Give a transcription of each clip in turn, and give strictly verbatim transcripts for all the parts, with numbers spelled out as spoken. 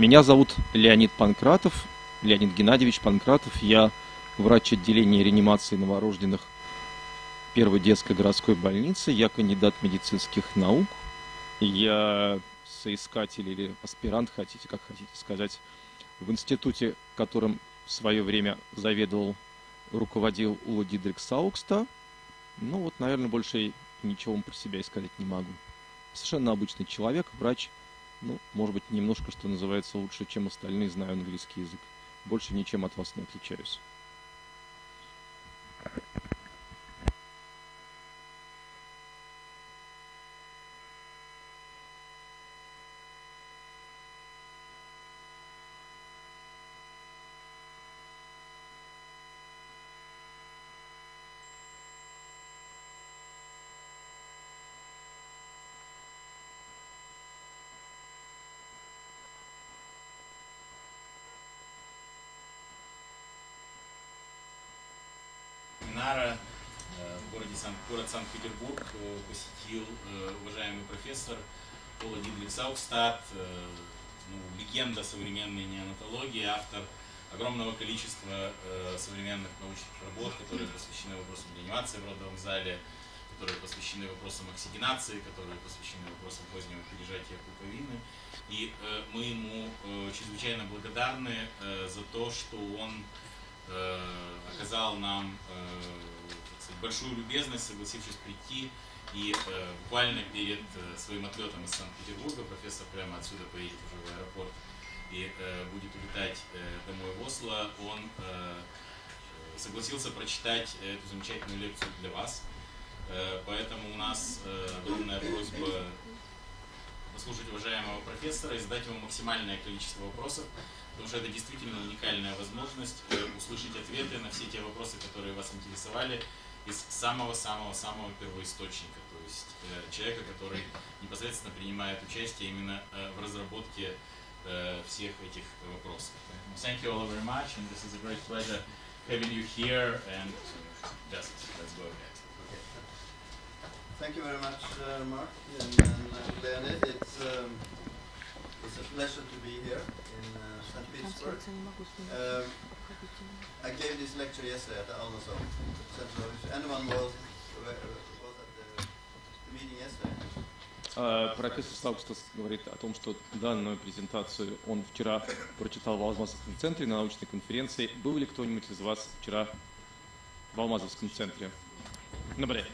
Меня зовут Леонид Панкратов, Леонид Геннадьевич Панкратов. Я врач отделения реанимации новорожденных первой детской городской больницы. Я кандидат медицинских наук. Я соискатель или аспирант, хотите, как хотите сказать, в институте, которым в свое время заведовал, руководил Ула Дидрик Саукста. Ну вот, наверное, больше ничего вам про себя и сказать не могу. Совершенно обычный человек, врач. Ну, может быть, немножко, что называется, лучше, чем остальные, знаю английский язык. Больше ничем от вас не отличаюсь. В городе Сан, город Санкт-Петербург посетил уважаемый профессор Ула Дидрик Саукстад, ну, легенда современной неонатологии, автор огромного количества современных научных работ, которые посвящены вопросам реанимации в родовом зале, которые посвящены вопросам оксигенации, которые посвящены вопросам позднего пережатия пуповины. И мы ему чрезвычайно благодарны за то, что он оказал нам большую любезность, согласившись прийти, и э, буквально перед э, своим отлетом из Санкт-Петербурга профессор прямо отсюда поедет уже в аэропорт и э, будет улетать э, домой в Осло. Он э, согласился прочитать эту замечательную лекцию для вас, э, поэтому у нас э, огромная просьба послушать уважаемого профессора и задать ему максимальное количество вопросов, потому что это действительно уникальная возможность э, услышать ответы на все те вопросы, которые вас интересовали, из самого-самого-самого первоисточника, то есть э, человека, который непосредственно принимает участие именно э, в разработке э, всех этих вопросов. Thank you all very much, and this is a great pleasure having you here, and just let's go ahead. Okay. Thank you very much, uh, Mark and, and uh, Leonid. It's um, it's a pleasure to be here in uh, Saint Petersburg. Um, I gave this lecture yesterday at the Almasov Center. If anyone was, was at the, the meeting yesterday. Профессор Саукстас говорит о том, что данную презентацию он вчера прочитал в Алмазовском центре на научной конференции. Был ли кто-нибудь из вас вчера в Алмазовском центре? Nobody.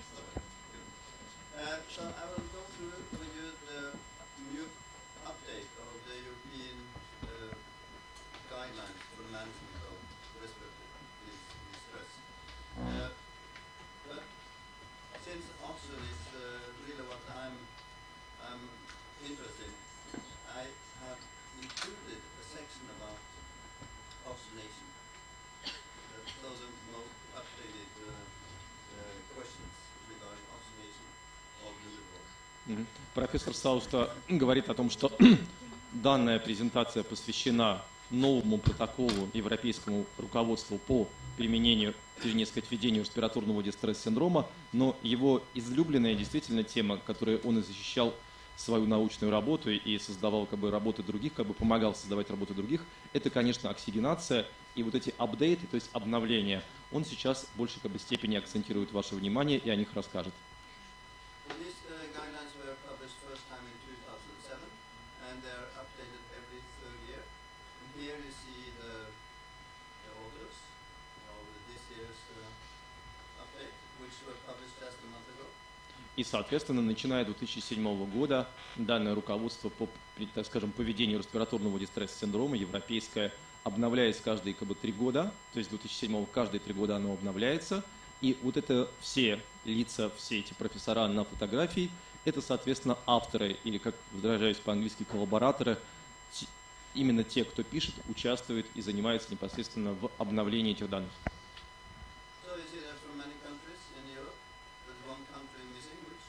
Uh, so I will go through with you the new update of the European uh, guidelines for the management of respiratory distress. Uh, but since oxygen is uh, really what I'm, I'm interested in, I have included a section about oxygenation. That's those are the most updated uh, uh, questions regarding oxygenation of the liver. Профессор Сауста говорит о том, что данная презентация посвящена новому протоколу европейскому руководству по применению, точнее сказать, введению респираторного дистресс-синдрома, но его излюбленная действительно тема, которой он и защищал свою научную работу и создавал как бы работы других, как бы помогал создавать работы других, это, конечно, оксигенация и вот эти апдейты, то есть обновления. Он сейчас в большей как бы степени акцентирует ваше внимание и о них расскажет. These uh, guidelines were published first time in two thousand seven, and they're updated every third year. And here you see the, the authors of this year's uh, update, which were published just a month ago. И, соответственно, начиная с две тысячи седьмого года, данное руководство по, так скажем, поведению респираторного дистресс-синдрома европейское обновляется каждые как бы три года, то есть с две тысячи седьмого каждые три года оно обновляется. И вот это все лица, все эти профессора на фотографии, это, соответственно, авторы, или, как выражаюсь по-английски, коллабораторы, именно те, кто пишет, участвует и занимается непосредственно в обновлении этих данных. So you see that from many countries in Europe, there's one country missing, which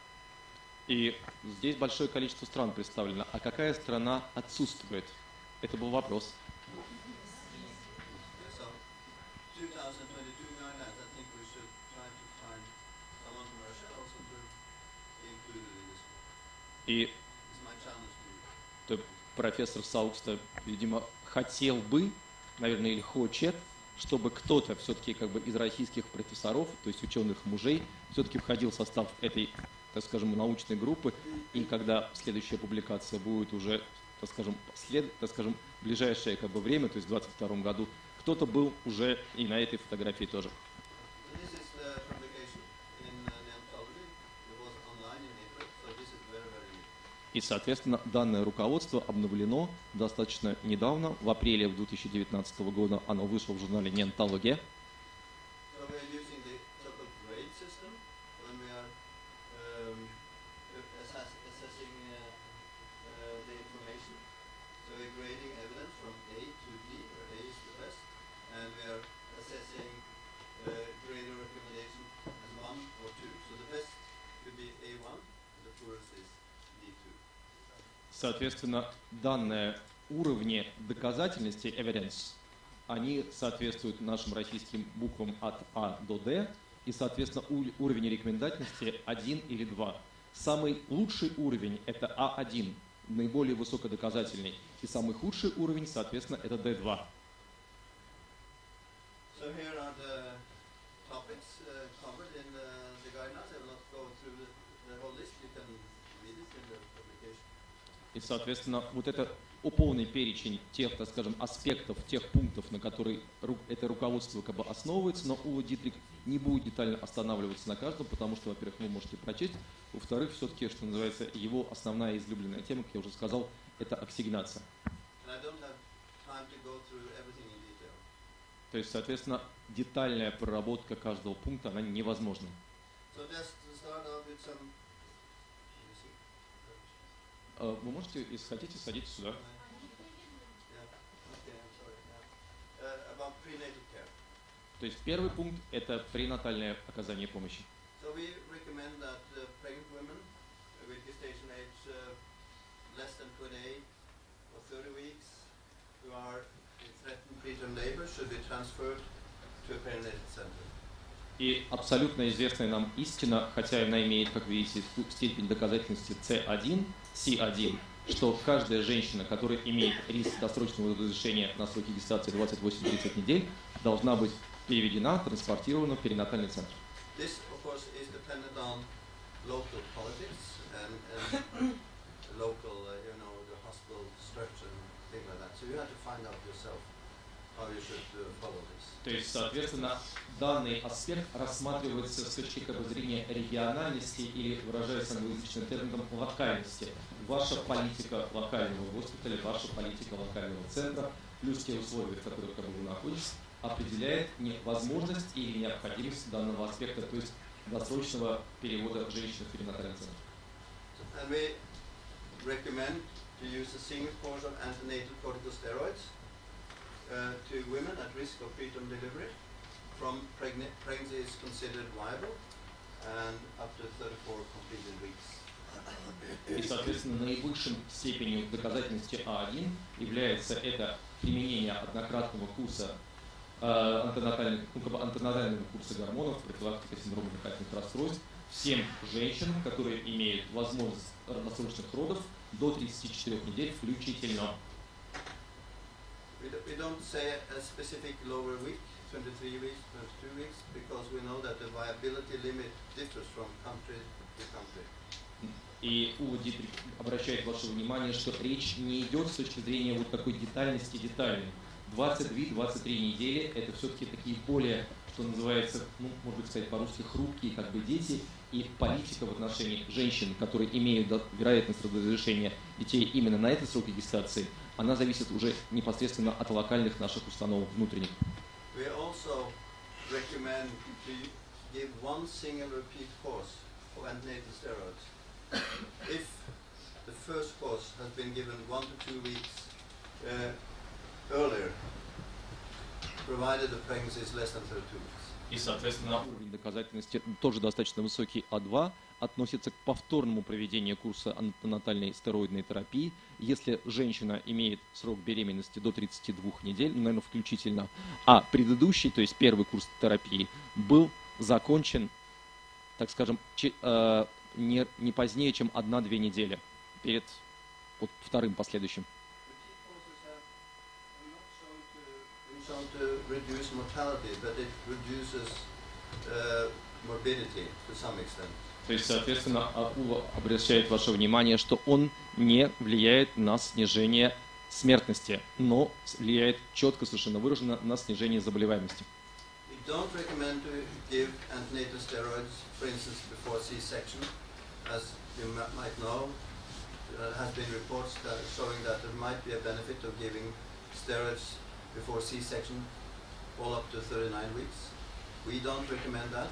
И здесь большое количество стран представлено. А какая страна отсутствует? Это был вопрос. so two thousand twenty-two guidelines, I think we should try to find someone from Russia also to be included in this. И It's my challenge to you. то профессор Саукста, видимо, хотел бы, наверное, или хочет, чтобы кто-то все-таки как бы из российских профессоров, то есть ученых мужей, все-таки входил в состав этой, так скажем, научной группы, и когда следующая публикация будет уже, так скажем, след, так скажем, ближайшее как бы время, то есть в двадцать втором году, кто-то был уже и на этой фотографии тоже. This is the publication in uh, Neonatology. It was online in April, so this is very, very new. И, соответственно, данное руководство обновлено достаточно недавно, в апреле две тысячи девятнадцатого года оно вышло в журнале Neonatology. So we are using the so-called grade system when we are um, assess assessing uh, uh, the information. So we're grading evidence from A to D, where A is the best, and we are assessing uh, grader recommendation as one or two. So the best could be A one, and the poorest is D two. Соответственно, данные уровни доказательности, evidence, они соответствуют нашим российским буквам от А до Д, и, соответственно, уровень рекомендательности один или два. Самый лучший уровень – это А один, наиболее высокодоказательный, и самый худший уровень, соответственно, это Д два. So here are the topics uh, covered in the, the guidelines. I will not go through the, the whole list. You can read it in the publication. И, соответственно, вот это полный перечень тех, так скажем, аспектов, тех пунктов, на которые ру- это руководство как бы основывается, но Ула Дитрих не будет детально останавливаться на каждом, потому что, во-первых, вы можете прочесть, во-вторых, все-таки, что называется, его основная излюбленная тема, как я уже сказал, это оксигенация. And I don't have time to go through everything in detail. То есть, соответственно, детальная проработка каждого пункта, она невозможна. So just to start off with some. Let me see. Э, Вы можете, если хотите, садитесь сюда. Yeah. Okay. I'm sorry. Yeah. Uh, about prenatal care. То есть первый пункт – это пренатальное оказание помощи. So we recommend that uh, pregnant women with gestation age uh, less than twenty-eight or thirty weeks who are in threatened preterm labor should be transferred to a perinatal center. И абсолютно известная нам истина, хотя она имеет, как видите, степень доказательности С один, С один, что каждая женщина, которая имеет риск досрочного разрешения на сроки гестации двадцать восемь - тридцать недель, должна быть переведена, транспортирована в перинатальный центр. This, of course, is dependent on local politics and, and local, uh, you know, the hospital structure and things like that. So you have to find out yourself how you should uh, follow this. То есть, соответственно, данный аспект рассматривается с точки зрения региональности или, выражаясь англоязычным термином, локальности. Ваша политика локального госпиталя, ваша политика локального центра, плюс те условия, в которых вы находитесь, определяет возможность или необходимость данного аспекта, то есть досрочного перевода женщины в перинатальный центр. And we recommend to use a single course of antenatal corticosteroids uh, to women at risk of preterm delivery from pregnant, pregnancy is considered viable and up to thirty-four completed weeks. И, соответственно, наивысшим степенью доказательности А один является это применение однократного курса э, антенатальных, ну, как бы антенатального курса гормонов, профилактика синдрома дыхательных расстройств всем женщинам, которые имеют возможность досрочных родов до тридцати четырёх недель включительно. We, do, we don't say a specific lower week, twenty-three weeks, twenty-two weeks, because we know that the viability limit differs from country to country. И Ула Дитрих обращает ваше внимание, что речь не идет с точки зрения вот такой детальности деталей. двадцать две - двадцать три недели – это все-таки такие более, что называется, ну, можно сказать по-русски, хрупкие как бы дети, и политика в отношении женщин, которые имеют вероятность разрешения детей именно на этой сроке гестации, она зависит уже непосредственно от локальных наших установок внутренних. We also recommend to give one single repeat course of antenatal steroids. If the first course has been given one to two weeks uh, earlier, provided the pregnancy is less than thirty-two weeks. И, соответственно, уровень доказательности тоже достаточно высокий А два, относится к повторному проведению курса антенатальной стероидной терапии, если женщина имеет срок беременности до тридцати двух недель, ну, наверное, включительно, а предыдущий, то есть первый курс терапии, был закончен, так скажем, че, э, не, не позднее, чем одна-две недели перед вот, вторым последующим. to reduce mortality, but it reduces uh, morbidity to some extent. То есть, соответственно, АУ обращает ваше внимание, что он не влияет на снижение смертности, но влияет четко, совершенно выраженно на снижение заболеваемости. We don't recommend to give antenatal steroids, for instance, before C-section. As you might know, there has been reports that showing that there might be a benefit of giving steroids before C-section all up to thirty-nine weeks. We don't recommend that.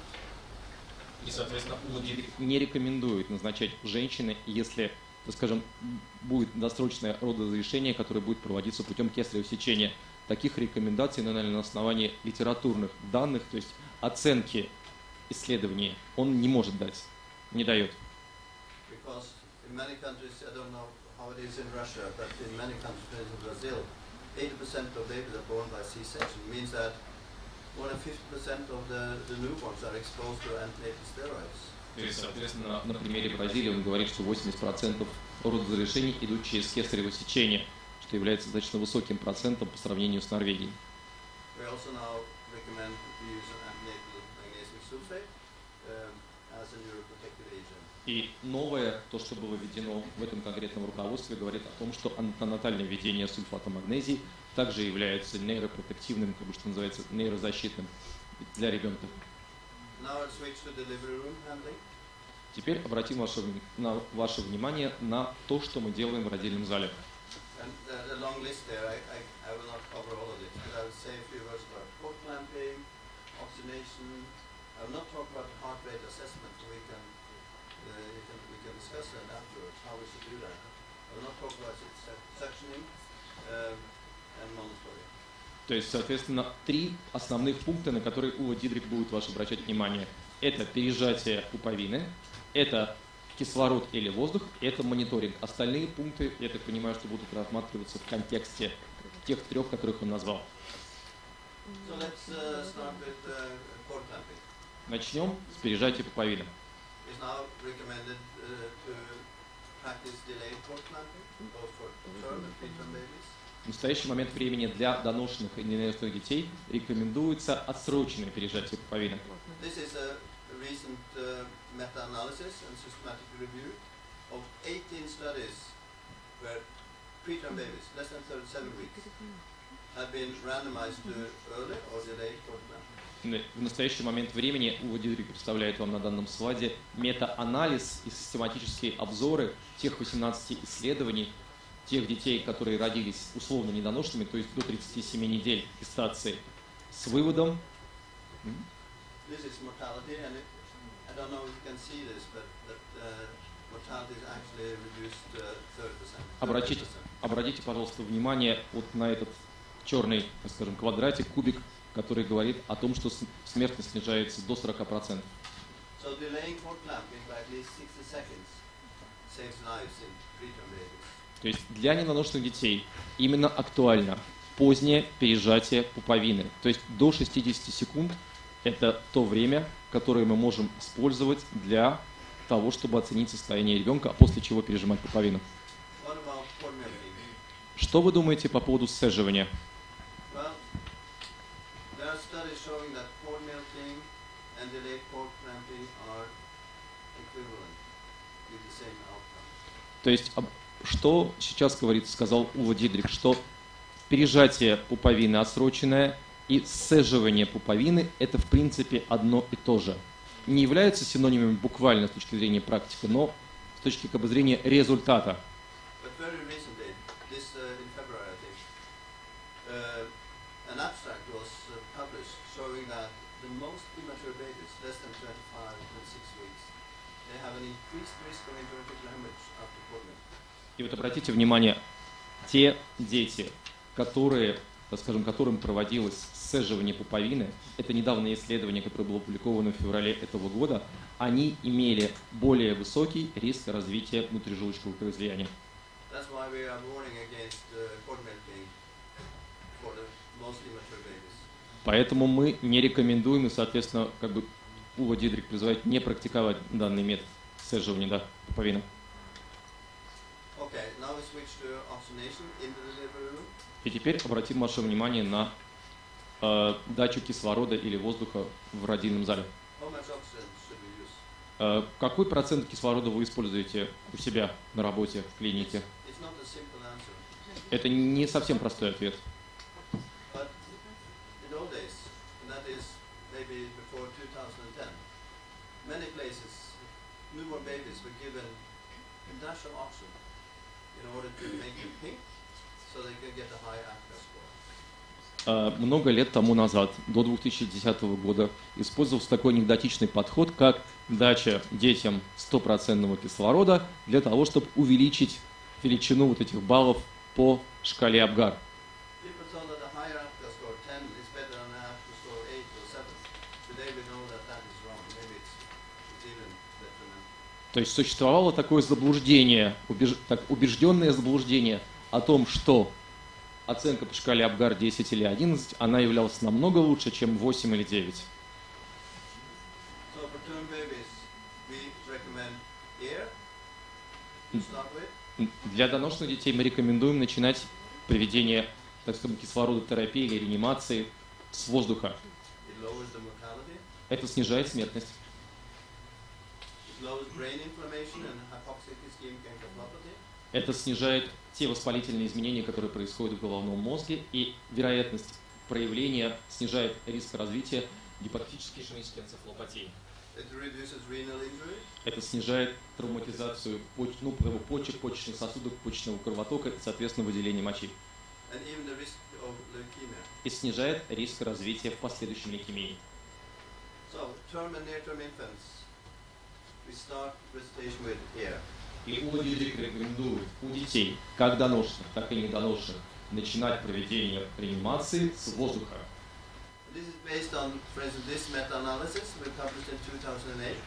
И, соответственно, не рекомендует назначать женщины, если, так скажем, будет досрочное родоразрешение, которое будет проводиться путем кесарево сечения. Таких рекомендаций, наверное, на основании литературных данных, то есть оценки исследований, он не может дать, не дает. Because in many countries, I don't know how it is in Russia, but in many countries, for instance, Brazil, eighty percent of babies are born by C-section. It means that more than fifty percent of the, the newborns are exposed to antenatal steroids. То есть, соответственно, на примере Бразилии он говорит, что восемьдесят процентов родоразрешений идут через кесарево сечение, что является достаточно высоким процентом по сравнению с Норвегией. We also now recommend the use of antenatal magnesium sulfate um, as a neuroprotective agent. И новое, то, что было введено в этом конкретном руководстве, говорит о том, что антенатальное введение сульфата магнезии также является нейропротективным, как бы что называется, нейрозащитным для ребенка. Now I'll switch to delivery room handling. Теперь обратим ваше, на, ваше внимание на то, что мы делаем в родильном зале. And uh, the long list there, I, I, I will not cover all of it, but I will say a few words about cord clamping, oxygenation. I will not talk about heart rate assessment, so we can, uh, you can, we can discuss that afterwards, how we should do that. I will not talk about suctioning um, and monitoring. То есть, соответственно, три основных пункта, на которые Ула Дидрик будет ваше обращать внимание. Это пережатие пуповины, это кислород или воздух, это мониторинг. Остальные пункты, я так понимаю, что будут рассматриваться в контексте тех трех, которых он назвал. So let's uh, start with uh, cord clamping. Начнем с пережатия пуповины. It's now recommended uh, to practice delayed cord clamping, both for term and preterm babies. В настоящий момент времени для доношенных и ненасытных детей рекомендуется отсроченное пережатие пуповины. This is a recent uh, meta-analysis and systematic review of eighteen studies where preterm babies, less than thirty-seven weeks, have been randomized to early or delayed cord clamping. В настоящий момент времени Ула Дидрик представляет вам на данном слайде мета-анализ и систематические обзоры тех восемнадцати исследований, тех детей, которые родились условно недоношенными, то есть до тридцати семи недель гестации, с выводом. This is mortality, and it, I don't know if you can see this, but, but uh, mortality is actually reduced uh, thirty percent. Обратите, обратите, пожалуйста, внимание вот на этот черный, так скажем, квадратик, кубик, который говорит о том, что смертность снижается до сорока процентов. So delaying cord clamping by at least sixty seconds saves lives in preterm babies. То есть для недоношенных детей именно актуально позднее пережатие пуповины. То есть до шестидесяти секунд это то время, которое мы можем использовать для того, чтобы оценить состояние ребенка, а после чего пережимать пуповину. What about cord milking? Что вы думаете по поводу сцеживания? Well, there are studies showing that cord milking and delayed cord clamping are equivalent with the same outcome. То есть что сейчас говорит, сказал Ула Дидрик, что пережатие пуповины отсроченное и сцеживание пуповины – это в принципе одно и то же. Не являются синонимами буквально с точки зрения практики, но с точки зрения результата. But very recently, this uh, in February, I think, uh, an abstract was uh, published showing that the most immature babies, less than twenty-five, twenty-six weeks, they have an increased risk of intraventricular hemorrhage after cord milking. И вот обратите внимание, те дети, которые, так скажем, которым проводилось сцеживание пуповины, это недавнее исследование, которое было опубликовано в феврале этого года, они имели более высокий риск развития внутрижелудочкового кровоизлияния. That's why we are warning against uh, cord milking for the most immature babies. Поэтому мы не рекомендуем и, соответственно, как бы Ула Дидрик призывает не практиковать данный метод сцеживания да, пуповины. Okay, now we switch to oxygenation in the delivery room. И теперь обратим ваше внимание на э, дачу кислорода или воздуха в родильном зале. How much oxygen should we use? Э, какой процент кислорода вы используете у себя на работе в клинике? It's not a simple answer. Это не совсем простой ответ. But in old days, and that is maybe before two thousand ten, many places, newborn babies were given a dash of oxygen in order to make them pink, so they could get a high ACTA score. Э, много лет тому назад, до две тысячи десятого года, использовался такой анекдотичный подход, как дача детям стопроцентного кислорода для того, чтобы увеличить величину вот этих баллов по шкале Апгар. People thought that a higher ACTA score ten is better than an ACTA score eight or seven. Today we know that that is wrong. Maybe it's, it's even detrimental. То есть существовало такое заблуждение, убеж- так, убежденное заблуждение о том, что оценка по шкале Апгар десять или одиннадцать, она являлась намного лучше, чем восемь или девять. So for term babies, we recommend air to start with. Для доношенных детей мы рекомендуем начинать проведение, так скажем, кислородотерапии или реанимации с воздуха. It lowers the mortality. Это снижает смертность. It lowers brain inflammation and hypoxic ischemic encephalopathy. Это снижает те воспалительные изменения, которые происходят в головном мозге, и вероятность проявления снижает риск развития гипотетической ишемической энцефалопатии. It reduces renal injury. Это снижает травматизацию поч- ну, почек, почечных сосудов, почечного кровотока и, соответственно, выделение мочи. And even the risk of leukemia. И снижает риск развития в последующем лейкемии. So, term and near-term infants, we start resuscitation with air. И Ула-Дидрик рекомендует у детей, как доношенных, так и недоношенных, начинать проведение реанимации с воздуха. This is based on, for instance, this meta-analysis we published in two thousand eight.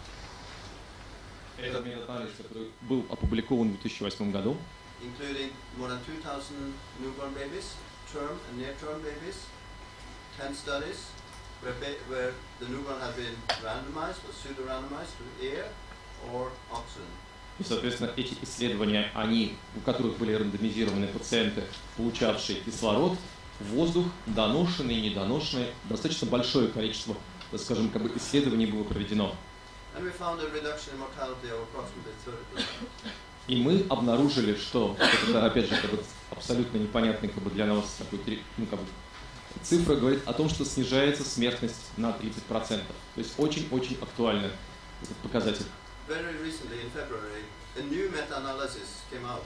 Это метаанализ, который был опубликован в две тысячи восьмом году, Including more than two thousand newborn babies, term and near-term babies, ten studies where, ba- where the newborn had been randomized or pseudo-randomized to air or oxygen. и, соответственно, эти исследования, они, у которых были рандомизированы пациенты, получавшие кислород, воздух, доношенные и недоношенные, достаточно большое количество, так скажем, как бы исследований было проведено. And we found a reduction in mortality of approximately thirty percent. И мы обнаружили, что, это, опять же, как бы абсолютно непонятный как бы для нас такой, ну, как бы, цифра говорит о том, что снижается смертность на тридцать процентов. То есть очень-очень актуальный этот показатель. Very recently, in February, a new meta-analysis came out.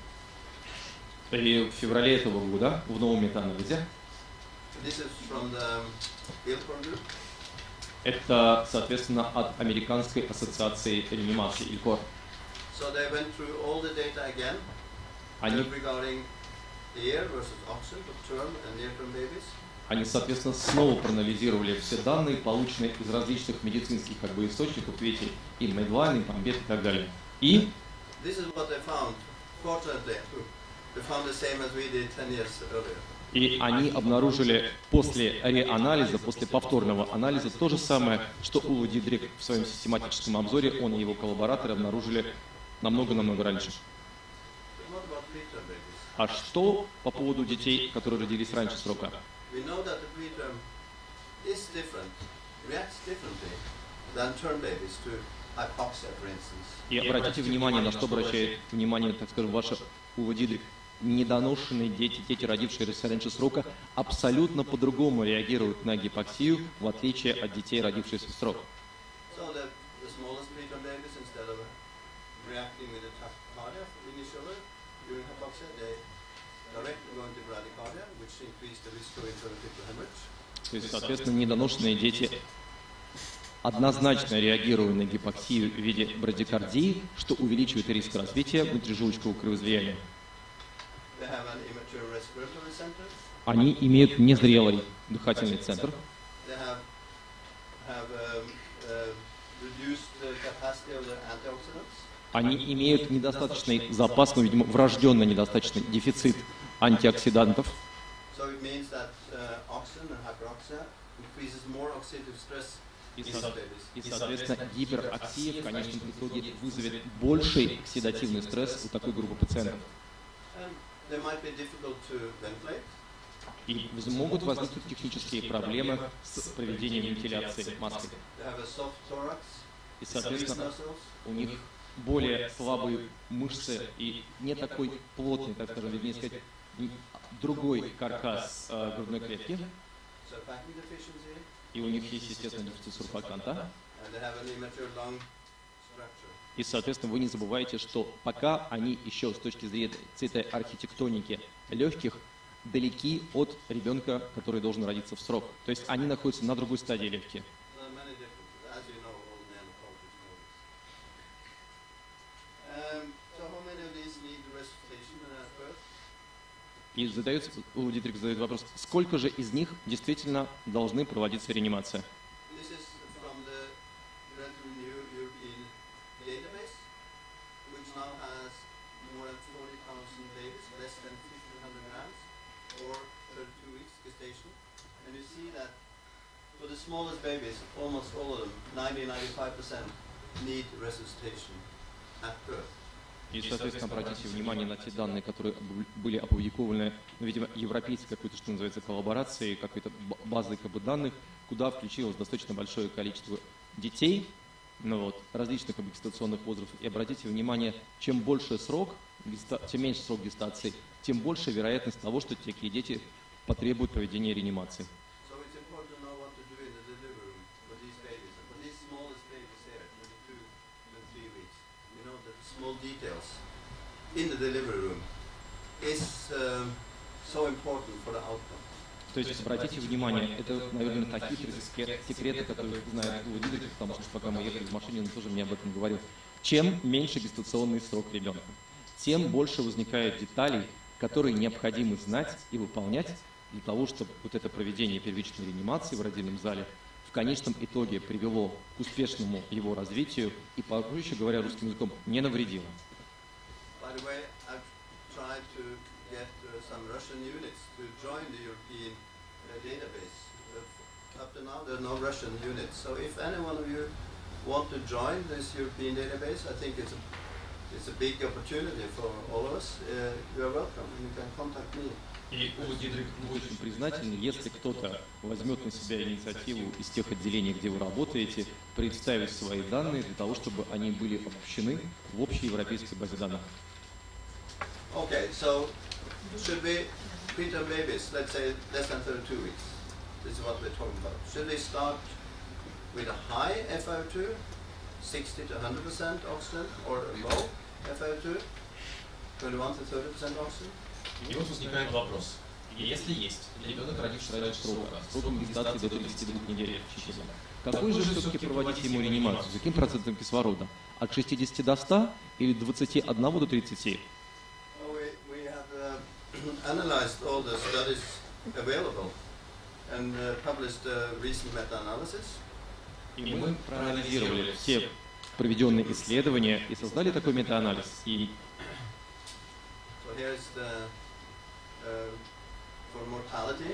И в феврале этого года в новом метаанализе, This is from the Ilkorn group. это, соответственно, от Американской ассоциации реанимации Илкор. So they went through all the data again Они, uh, regarding air versus oxygen for term and near-term babies. они, соответственно, снова проанализировали все данные, полученные из различных медицинских как бы, источников, видите, и Медлайн, и Памбет и так далее. И This is what they found. Fortunately, they found the same as we did ten years earlier. И они обнаружили после реанализа, после повторного анализа, то же самое, что Ула Дидрик в своем систематическом обзоре, он и его коллабораторы обнаружили намного-намного раньше. But what about preterm babies? А что по поводу детей, которые родились раньше срока? We know that the preterm is different, reacts differently than term babies to hypoxia, for instance. И обратите внимание, на что обращает внимание, так скажем, ваша Ула Дидрик. Недоношенные дети, дети, родившиеся раньше срока, абсолютно по-другому реагируют на гипоксию, в отличие от детей, родившихся в срок. So the, the smallest preterm babies, instead of reacting with a tachycardia initially during hypoxia, they directly go into bradycardia, which increase the risk of intraventricular hemorrhage. То есть, соответственно, недоношенные дети однозначно реагируют на гипоксию в виде брадикардии, что увеличивает риск развития внутрижелудочкового кровоизлияния. They have an immature respiratory center. Они имеют незрелый дыхательный центр, They have have um, uh, reduced the capacity of the antioxidants. они имеют недостаточный запас, ну, видимо, врожденно недостаточный дефицит антиоксидантов. So it means that uh, oxygen and hyperoxia increases more oxidative stress И, in со- babies. и, соответственно, гипероксия в конечном итоге вызовет больший оксидативный стресс у такой группы пациентов. And they might be difficult to ventilate. И могут возникнуть технические проблемы с проведением вентиляции маской. They have a soft thorax, И, weak соответственно, muscles, у них более слабые мышцы и не такой плотный, так скажем, вернее сказать, н- другой каркас э, грудной клетки. surfactant deficiency, И у них есть, естественно, дефицит сурфаканта. and they have an immature lung structure. И, соответственно, вы не забывайте, что пока они еще с точки зрения этой архитектоники легких далеки от ребенка, который должен родиться в срок. То есть они находятся на другой стадии легкие. There are many differences, as you know, all men probably know this. Um, so how many of these need resuscitation at birth? И задается, у Дитрих задает вопрос, сколько же из них действительно должны проводиться реанимация? This is from the relatively new European database, which now has more than forty thousand babies, less than fifteen hundred grams, or thirty-two weeks gestation. And you see that for the smallest babies, almost all of them, ninety to ninety-five percent, need resuscitation at birth. И, соответственно, обратите внимание на те данные, которые обу- были опубликованы, ну, видимо, европейской какой-то, что называется, коллаборацией, какой-то б- базой как бы, данных, куда включилось достаточно большое количество детей, ну, вот, различных как бы, гестационных возрастов. И обратите внимание, чем больше срок, геста- чем меньше срок гестации, тем больше вероятность того, что такие дети потребуют проведения реанимации. So it's important to know what to do in the delivery room for these babies. And for these smallest babies here, twenty-two to three weeks, you know the small details in the delivery room is um, so important for the outcome. То есть, обратите внимание, это, наверное, такие секрет- секреты, которые знает Ула Дитрих, потому что пока мы ехали в машине, он тоже мне об этом говорил. Чем меньше гестационный срок ребенка, тем больше возникает деталей, которые необходимо знать и выполнять для того, чтобы вот это проведение первичной реанимации в родильном зале в конечном итоге привело к успешному его развитию и, проще говоря русским языком, не навредило. By the way, I've tried to get uh, some Russian units to join the European uh, database. Uh, up to now, there are no Russian units. So if any one of you want to join this European database, I think it's a, it's a big opportunity for all of us. Uh, you are welcome, and you can contact me. И Ула Дитрих будет очень признателен, если кто-то возьмет на себя инициативу из тех отделений, где вы работаете, представить свои данные для того, чтобы они были обобщены в общей европейской базе данных. Okay, so should we, preterm babies, let's say less than thirty-two weeks, this is what we're talking about. Should we start with a high F I O two, sixty to one hundred percent oxygen, or a low F I O two, twenty-one to thirty percent oxygen? И вот возникает вопрос. Если есть ребенок, родившийся раньше срока, Сроком гестации до тридцати двух недель численно. Какой же все-таки проводить ему реанимацию? С каким процентом кислорода? От шестидесяти до ста или двадцати одного до тридцати? Well, we, we have uh, analyzed all the studies available and uh, published a recent meta-analysis. И мы проанализировали все проведенные исследования и создали такой метаанализ. И So here's the uh, for mortality,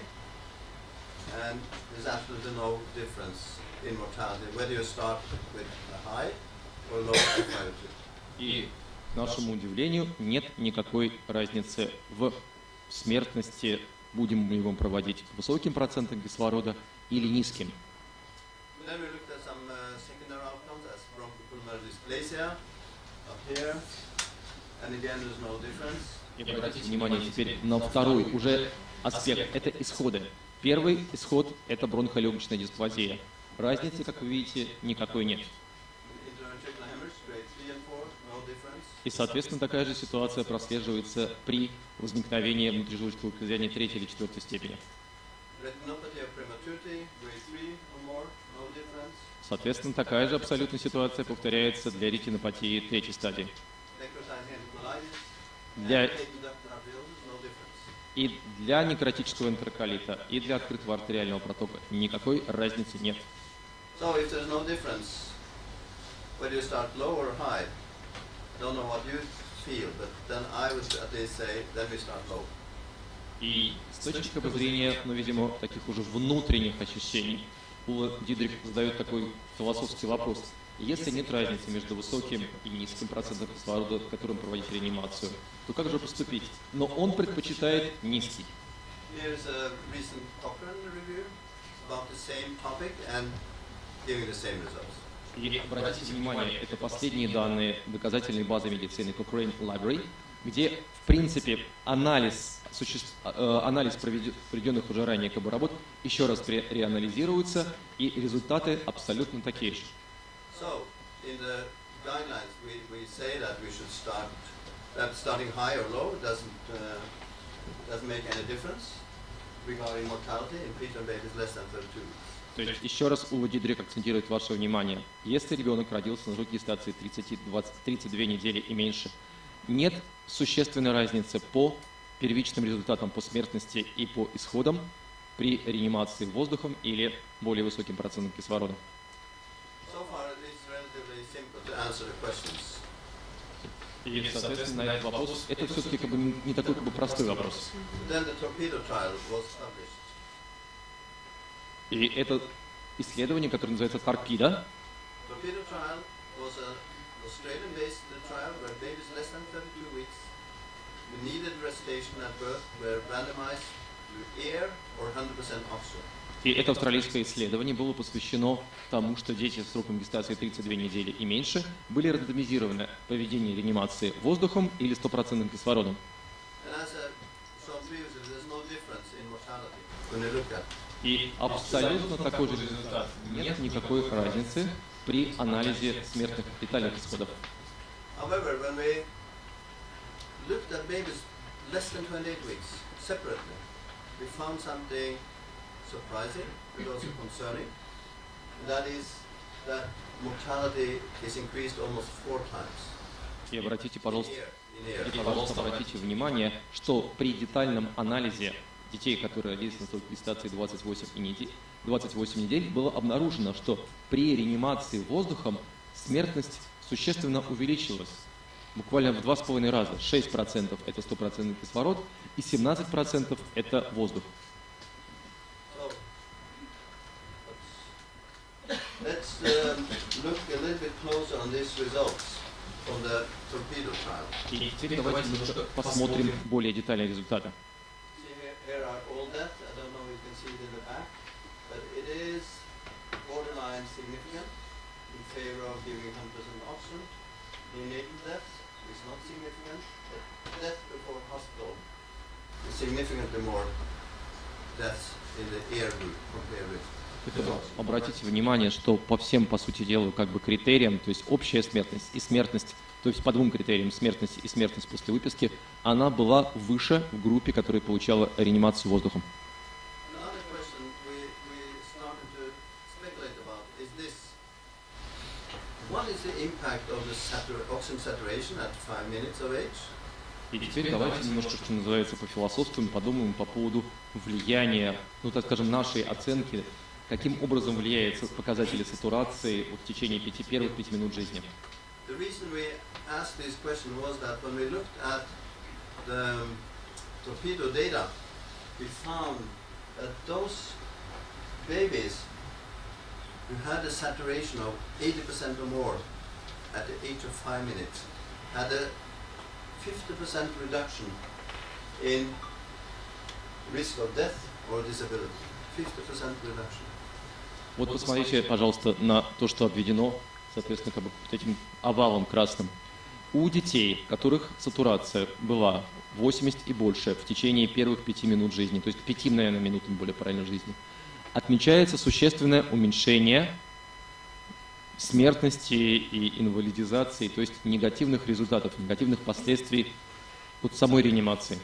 and there's absolutely no difference in mortality whether you start with a high or low F I O two. И, к нашему удивлению, нет никакой разницы в смертности, будем мы его проводить высоким процентом кислорода или низким. Then we looked at some uh, secondary outcomes as bronchopulmonary dysplasia up here, and again there's no difference. И обратите внимание теперь на второй уже аспект. Это исходы. Первый исход – это бронхолегочная дисплазия. Разницы, как вы видите, никакой нет. Interventricular hemorrhage, grade three and four, no difference. И, соответственно, такая же ситуация прослеживается при возникновении внутрижелудочного кровоизлияния третьей или четвертой степени. Retinopathy of prematurity, grade three or more, no difference. Соответственно, такая же абсолютно ситуация повторяется для ретинопатии третьей стадии. Necrotizing enterocolitis, Для, and patent ductal arteriosus, no difference. и для некротического энтероколита, и для открытого артериального протока никакой разницы нет. So if there's no difference, whether you start low or high, I don't know what you feel, but then I would at least say, then we start low. И с точки как бы, зрения, ну, видимо, таких уже внутренних ощущений, Ула Дитрих задает такой философский вопрос. Если нет разницы между высоким и низким процентом кислорода, которым проводить реанимацию, то как же поступить? Но он предпочитает низкий. Here's a recent Cochrane review about the same topic and giving the same results. И обратите внимание, это последние данные доказательной базы медицины Cochrane Library, где, в принципе, анализ, суще... анализ проведенных уже ранее как бы, работ еще раз ре... реанализируется, и результаты абсолютно такие же. So, in the guidelines, we, we say that we should start, that starting high or low doesn't, uh, doesn't make any difference regarding mortality in preterm babies less than thirty-two weeks. То есть еще раз Ула Дидрик акцентирует ваше внимание. Если ребенок родился на срок гестации тридцать, двадцать, тридцать две недели и меньше, нет существенной разницы по первичным результатам, по смертности и по исходам при реанимации воздухом или более высоким процентом кислорода. So far, it is relatively simple to answer the questions. И, соответственно, на этот вопрос, это все-таки как бы не такой как бы простой вопрос. Then the torpedo trial was published. И это исследование, которое называется торпедо. Torpedo trial was an Australian-based trial where babies less than thirty-two weeks who needed resuscitation at birth were randomized to air or one hundred percent oxygen. И это австралийское исследование было посвящено тому, что дети с сроком гестации тридцать две недели и меньше были рандомизированы в поведении реанимации воздухом или стопроцентным кислородом. And as I showed previously, there's no difference in mortality when you look at. И абсолютно такой же результат. Нет никакой разницы при анализе смертных летальных исходов. However, when we looked at babies less than twenty-eight weeks separately, we found something surprising, but also concerning. That is that mortality is increased almost four times. И обратите, пожалуйста, In air. и, пожалуйста, обратите внимание, что при детальном анализе детей, которые родились на срок гестации двадцать восемь, и недель, двадцать восемь недель, было обнаружено, что при реанимации воздухом смертность существенно увеличилась. Буквально в два с половиной раза. шесть процентов это стопроцентный кислород и семнадцать процентов это воздух. So, let's um, look a little bit closer on these results from the torpedo trial. И теперь давайте немножко посмотрим более детальные результаты. Here are all that. I don't know if you can see it in the back, but it is borderline significant in favor of giving one hundred percent oxygen. Neonatal death is not significant, but death before hospital is significantly more deaths in the air group compared with. Обратите внимание, что по всем, по сути дела, как бы критериям, то есть общая смертность и смертность, то есть по двум критериям, смертность и смертность после выписки, она была выше в группе, которая получала реанимацию воздухом. Another question we, we started to speculate about is this. What is the impact of the satur- oxygen saturation at five minutes of age? И теперь давайте немножко, что называется, пофилософствуем, подумаем по поводу влияния, ну так скажем, нашей оценки, каким образом влияют показатели сатурации вот в течение пяти, первых пяти минут жизни. The reason we asked this question was that when we looked at the um, torpedo data, we found that those babies who had a saturation of eighty percent or more at the age of five minutes had a fifty percent reduction in risk of death or disability. fifty percent reduction. Вот посмотрите, пожалуйста, на то, что обведено, соответственно, как бы вот этим овалом красным. У детей, у которых сатурация была восемьдесят и больше в течение первых пяти минут жизни, то есть к пяти, наверное, минутам более правильной жизни, отмечается существенное уменьшение смертности и инвалидизации, то есть негативных результатов, негативных последствий от самой реанимации.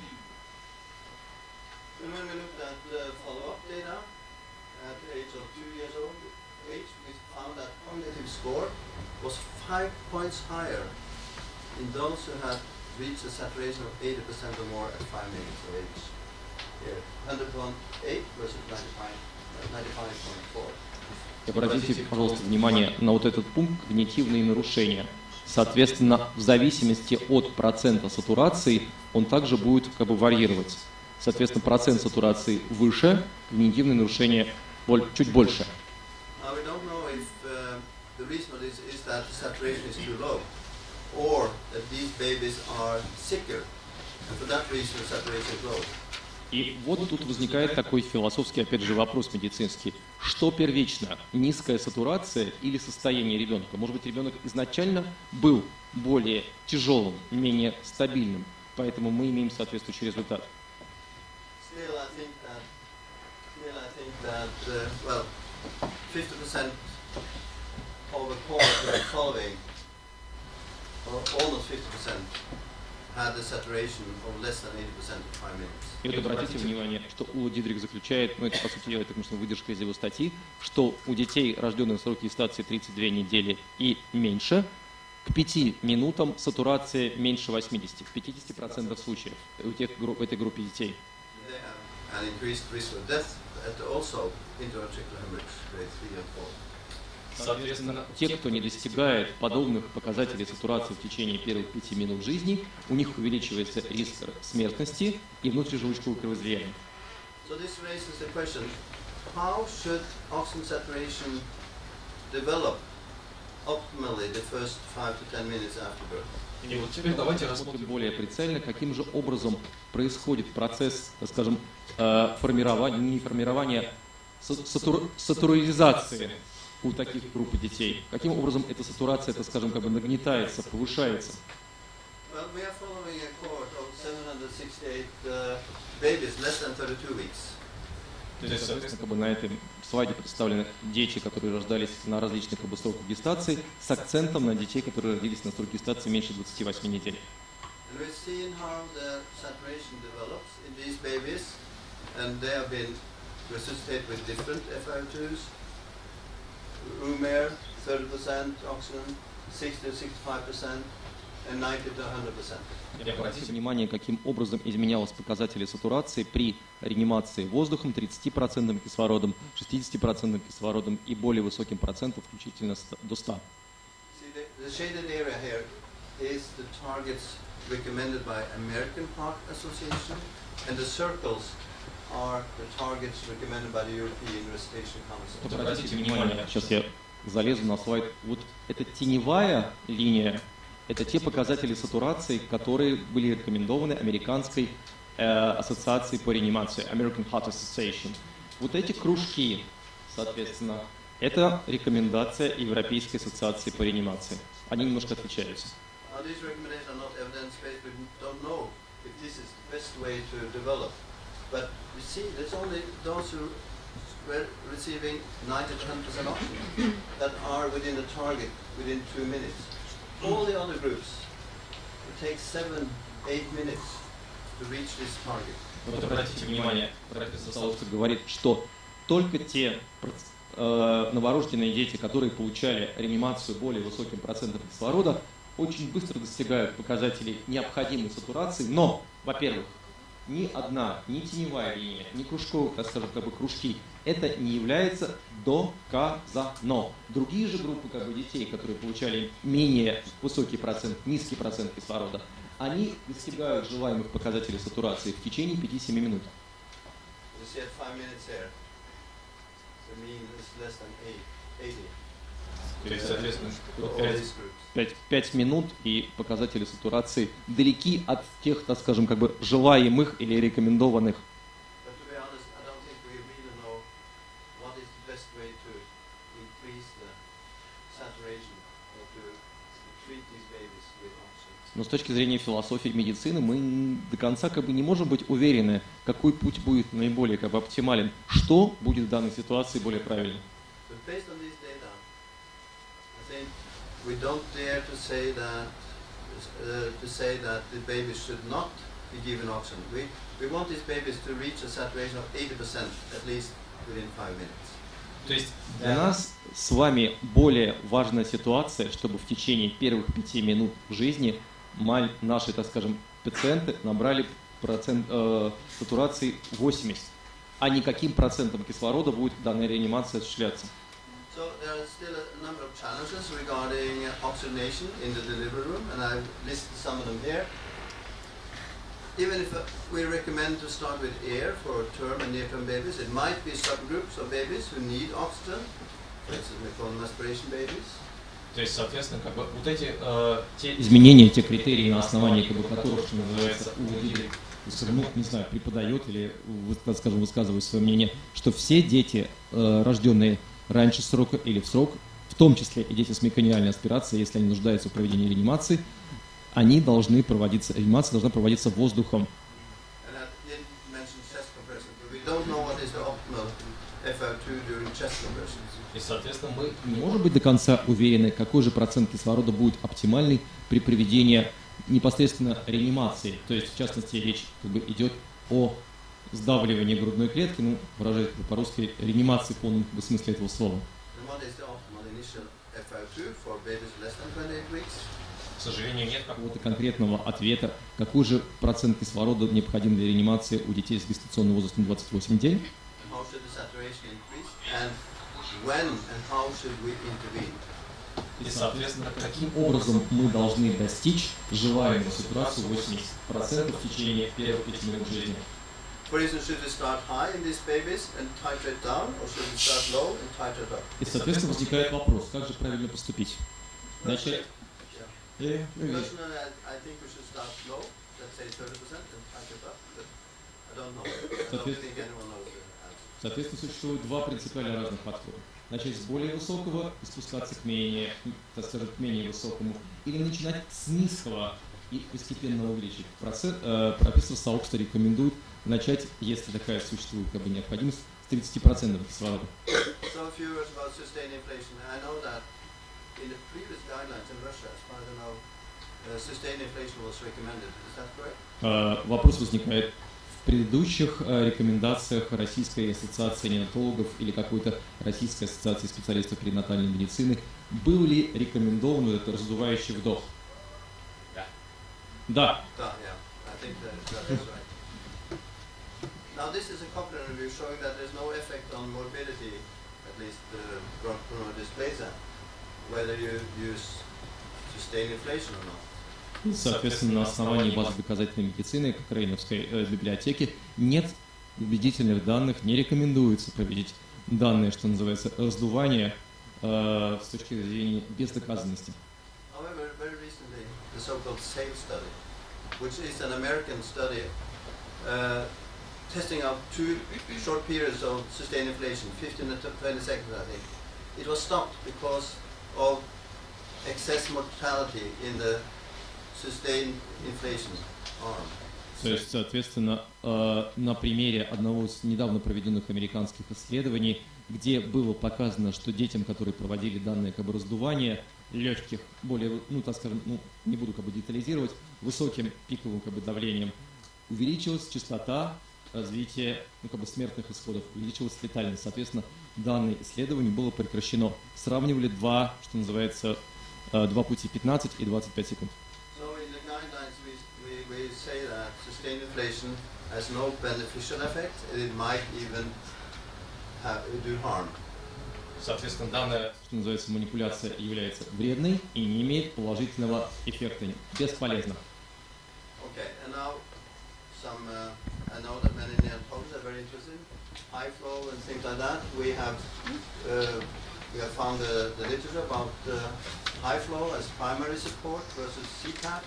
And when we looked at the follow-up data at the age of two years old age, we found that cognitive score was five points higher in those who had reached a saturation of eighty percent or more at five minutes of age. Here, one hundred point eight versus ninety-five point four. Обратите, пожалуйста, внимание на вот этот пункт «когнитивные нарушения». Соответственно, в зависимости от процента сатурации он также будет как бы варьировать. Соответственно, процент сатурации выше, когнитивные нарушения чуть больше. Now we don't know if uh, the reason for this is that the saturation is too low, or that these babies are sicker, and for that reason the saturation is low. И вот тут возникает такой философский, опять же, вопрос медицинский. Что первично? Низкая сатурация или состояние ребенка? Может быть, ребенок изначально был более тяжелым, менее стабильным, поэтому мы имеем соответствующий результат. Still, I think that, still I think that uh, well, fifty percent of the cohort that are following, or almost fifty percent, had a saturation of less than eighty percent in five minutes. И вот обратите внимание, что Ула Дидрих заключает, ну это по сути дела, это, конечно, выдержка из его статьи, что у детей, рожденных в сроке гестации тридцать две недели и меньше, к пяти минутам сатурация меньше восьмидесяти, в пятидесяти процентах случаев у тех, в этой группе детей. They have an increased risk of death, and also intra-articular hemorrhage, grade three and four. Соответственно, те, кто не достигает подобных показателей сатурации в течение первых пяти минут жизни, у них увеличивается риск смертности и внутрижелудочкового кровоизлияния. So this raises the question, how should oxygen saturation develop optimally the first five to ten minutes after birth? И вот теперь давайте Посмотрим рассмотрим более прицельно, каким же образом происходит процесс, так скажем, э, формирования, не формирования, са- сатур- сатурализации у таких групп детей. Каким образом эта сатурация, так скажем, как бы нагнетается, повышается. Well, we are following a cohort of seven hundred sixty-eight uh, babies less than thirty-two weeks. То есть, соответственно, как бы на этом слайде представлены дети, которые рождались на различных как бы, сроках гестации, с акцентом на детей, которые родились на срок гестации меньше двадцати восьми недель. And we've seen how the saturation develops in these babies, and they have been resuscitated with different F i O twos. Room air, thirty percent oxygen, sixty to sixty-five percent, and ninety to one hundred percent. Обратите внимание, каким образом изменялись показатели сатурации при реанимации воздухом, тридцати процентов кислородом, шестидесяти процентов кислородом и более высоким процентом, включительно до ста. See, the, the shaded area here is the targets recommended by American Heart Association, and the circles are the targets recommended by the European Resuscitation Council. Обратите внимание, сейчас я залезу на слайд. Вот эта теневая линия, это те показатели сатурации, которые были рекомендованы Американской э, ассоциацией по реанимации, American Heart Association. Вот эти кружки, соответственно, это рекомендация Европейской ассоциации по реанимации. Они немножко отличаются. Now, these recommendations are not evidence-based. We don't know if this is the best way to develop. But you see, there's only those who were receiving ninety to one hundred percent oxygen that are within the target within two minutes. All the other groups, it takes seven, eight minutes to reach this target. Вот обратите внимание, профессор Соловцев говорит, что только те э, новорожденные дети, которые получали реанимацию более высоким процентом кислорода, очень быстро достигают показателей необходимой сатурации, но, во-первых, ни одна, ни теневая линия, ни кружковые, так скажем, как бы кружки, это не является доказано. Другие же группы как бы, детей, которые получали менее высокий процент, низкий процент кислорода, они достигают желаемых показателей сатурации в течение пяти-семи минут. You see at five minutes here, the mean is less than eight, eighty То есть, соответственно, for all these groups. пять минут и показатели сатурации далеки от тех, так скажем, как бы желаемых или рекомендованных. But to be honest, I don't think we really know what is the best way to increase the saturation or to treat these babies with oxygen. Но с точки зрения философии медицины мы до конца как бы не можем быть уверены, какой путь будет наиболее как бы оптимален, что будет в данной ситуации более правильно. But based on these data, I think we don't dare to say that uh, to say that the babies should not be given oxygen. We we want these babies to reach a saturation of eighty percent at least within five minutes. То есть Для нас с вами более важная ситуация, чтобы в течение первых пяти минут жизни маль- наши, так скажем, пациенты набрали процент э, сатурации восемьдесят, а не каким процентом кислорода будет данная реанимация осуществляться. So there are still a number of challenges regarding uh, oxygenation in the delivery room, and I've listed some of them here. Even if uh, we recommend to start with air for term and near-term babies, it might be subgroups of babies who need oxygen. For instance, we call them aspiration babies. То есть, соответственно, как бы вот эти э, те Изменения, те критерии, на основании как бы, которых, что называется, у людей ну, не знаю, преподает или, так скажем, высказывает свое мнение, что все дети, рожденные раньше срока или в срок, в том числе и дети с меканиальной аспирацией, если они нуждаются в проведении реанимации, они должны проводиться, реанимация должна проводиться воздухом. И, соответственно, мы не можем быть до конца уверены, какой же процент кислорода будет оптимальный при проведении непосредственно реанимации. То есть, в частности, речь как бы идет о сдавливании грудной клетки, ну, выражаясь по-русски, реанимации в полном как бы, смысле этого слова. К сожалению, нет какого-то конкретного ответа, какой же процент кислорода необходим для реанимации у детей с гестационным возрастом двадцать восемь дней. И, соответственно, каким образом мы должны достичь желаемую сатурацию восемьдесят процентов в течение первых пяти минут жизни. И, соответственно, возникает вопрос, как же правильно поступить? Начать? Yeah, Personally, I, I think we should start low, let's say thirty percent, and tight it up, but I don't know. I don't think anyone knows the answer. Соответственно, существует два принципиально разных подхода. Начать с более высокого и спускаться к менее, так скажем, к менее высокому. Или начинать с низкого и постепенно увеличить. Процесс, э, профессор Саукста рекомендует начать, если такая существует как бы, необходимость, с тридцати процентов кислорода. So a few words about sustained inflation. I know that in the previous guidelines in Russia, as far as I know, uh, sustained inflation was recommended. Is that correct? Uh, вопрос возникает. В предыдущих uh, рекомендациях Российской ассоциации неонатологов или какой-то Российской ассоциации специалистов перинатальной медицины был ли рекомендован этот раздувающий вдох? Да. Да. Да, yeah. I think that, that is right. Now this is a Cochrane review showing that there's no effect on morbidity, at least uh, bronchopulmonary dysplasia, whether you use sustained inflation or not. Соответственно, на основании базы доказательной медицины Кокрейновской э, библиотеки нет убедительных данных, не рекомендуется проводить данные, что называется, раздувание э, с точки зрения бездоказанности. However, very recently, the so-called SAIL study, which is an American study uh, testing out two short periods of sustained inflation, fifteen and twenty seconds, I think. It was stopped because of excess mortality in the sustained inflation arm. То есть, соответственно, на примере одного из недавно проведенных американских исследований, где было показано, что детям, которые проводили данное как бы раздувание легких, более, ну так скажем, ну, не буду как бы детализировать, высоким пиковым как бы давлением, увеличилась частота развития ну, как бы смертных исходов, увеличилась летальность. Соответственно, данное исследование было прекращено. Сравнивали два, что называется, два пути пятнадцать и двадцать пять секунд. So in the guidelines we, we, we say that sustained inflation has no beneficial effect, it might even have, do harm. Соответственно, данная, что называется, манипуляция является вредной и не имеет положительного эффекта, бесполезна. Okay, and now some, uh, I know that many neonatologists are very interested in high flow and things like that. We have, uh, we have found the, the literature about uh, high flow as primary support versus C PAP.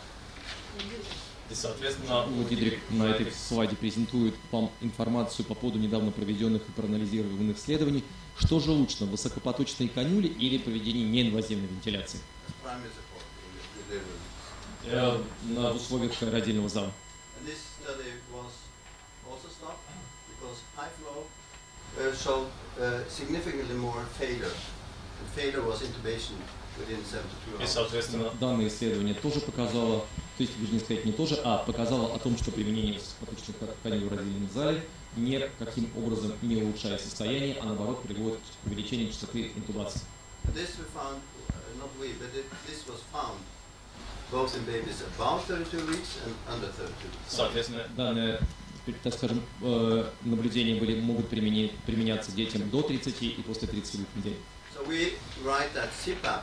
и, соответственно, Дидрик на этой слайде презентует вам информацию по поводу недавно проведенных и проанализированных исследований. Что же лучше, высокопоточные канюли или проведение неинвазивной вентиляции? Primary support in the delivery. Э, на условиях родильного зала. And this study was also stopped because high flow uh, showed uh, significantly more failure. And failure was intubation within seventy-two и, hours. соответственно, Данное исследование тоже показало, то есть, вернее сказать, не тоже, а показало о том, что применение высокопоточных канюл в родильном зале никаким образом не улучшает состояние, а наоборот приводит к увеличению частоты интубации. And this we found, uh, not we, but it, this was found both in babies above thirty-two weeks and under thirty-two weeks. соответственно, Данные, так скажем, э, наблюдения были, могут применить, применяться детям до тридцати и после тридцати двух недель. So we write that C PAP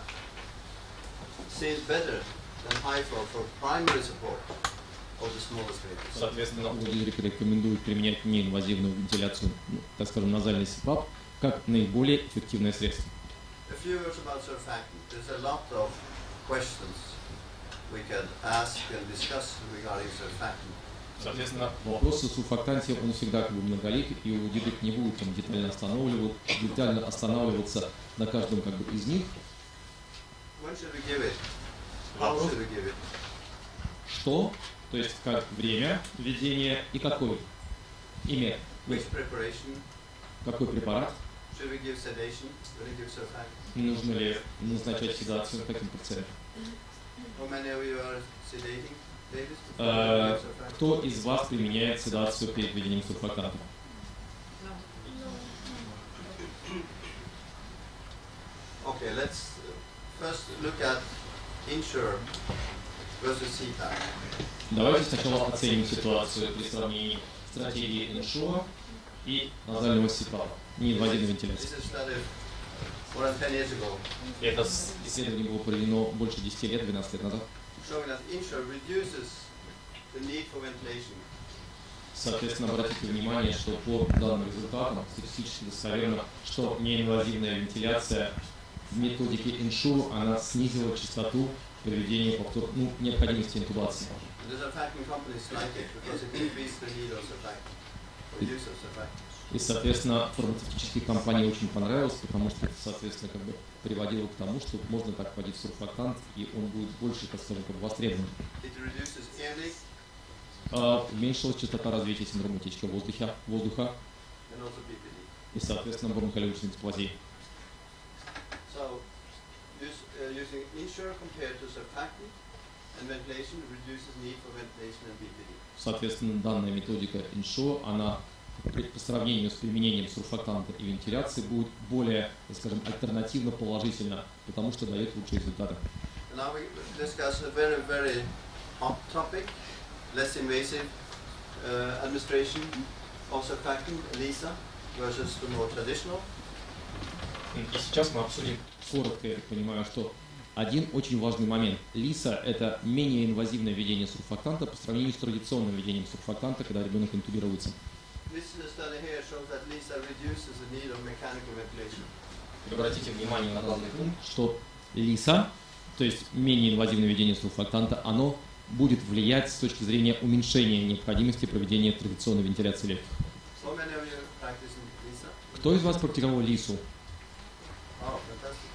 seems better than high flow for primary support of the smallest babies. соответственно, Дидрик рекомендует применять неинвазивную вентиляцию, ну, так скажем, назальный сипап, как наиболее эффективное средство. A few words about surfactant. There's a lot of questions we can ask and discuss regarding surfactant. Соответственно, Вопрос о сурфактанте, он всегда как бы многолик, и у Дидрих не будет там детально останавливаться, детально останавливаться на каждом как бы из них. When should we give it? How should we give it? Что, то есть как время введения и какой имя, Which preparation? какой препарат, Should we give sedation? Should we give surfactant? нужно ли назначать седацию, каким пациентам. How many of you are sedating babies before Э, you give surfactant? Кто из вас применяет седацию перед введением сурфактанта? Okay, let's first look at Insure versus C PAP. Давайте сначала оценим ситуацию при сравнении стратегии Иншуа и назального СИПАПа, неинвазивной вентиляции. This is studied more than ten years ago, это с- Исследование было проведено больше десяти лет, двенадцать лет назад. showing that Insure reduces the need for ventilation. Соответственно, обратите внимание, что по данным результатам статистически достоверно, что неинвазивная вентиляция в методике Иншур, она снизила частоту проведения повтор, ну, необходимости интубации. The surfactant companies like it because it increases the need of surfactant, or use of surfactant. И, соответственно, фармацевтических компаний очень понравилось, потому что это, соответственно, как бы приводило к тому, что можно так вводить сурфактант, и он будет больше, так скажем, как бы востребован. It reduces air leak А, уменьшилась частота развития синдрома утечки воздуха, воздуха and also B P D. и, соответственно, бронхолегочной дисплазии. So, use, uh, using Insure compared to surfactant and ventilation reduces need for ventilation and B P D. Соответственно, данная методика Иншо, она при- по сравнению с применением сурфактанта и вентиляции будет более, так скажем, альтернативно положительна, потому что дает лучшие результаты. And now we discuss a very, very hot topic, less invasive uh, administration of surfactant, LISA, versus the more traditional. И сейчас мы обсудим. Коротко, я так понимаю, что один очень важный момент. ЛИСа – это менее инвазивное введение сурфактанта по сравнению с традиционным введением сурфактанта, когда ребенок интубируется. This uh, study here shows that LISA reduces the need of mechanical ventilation. Обратите внимание на данный пункт. Что ЛИСа, то есть менее инвазивное введение сурфактанта, оно будет влиять с точки зрения уменьшения необходимости проведения традиционной вентиляции легких. How many of you practice in LISA? Кто из вас практиковал ЛИСу? Oh, fantastic.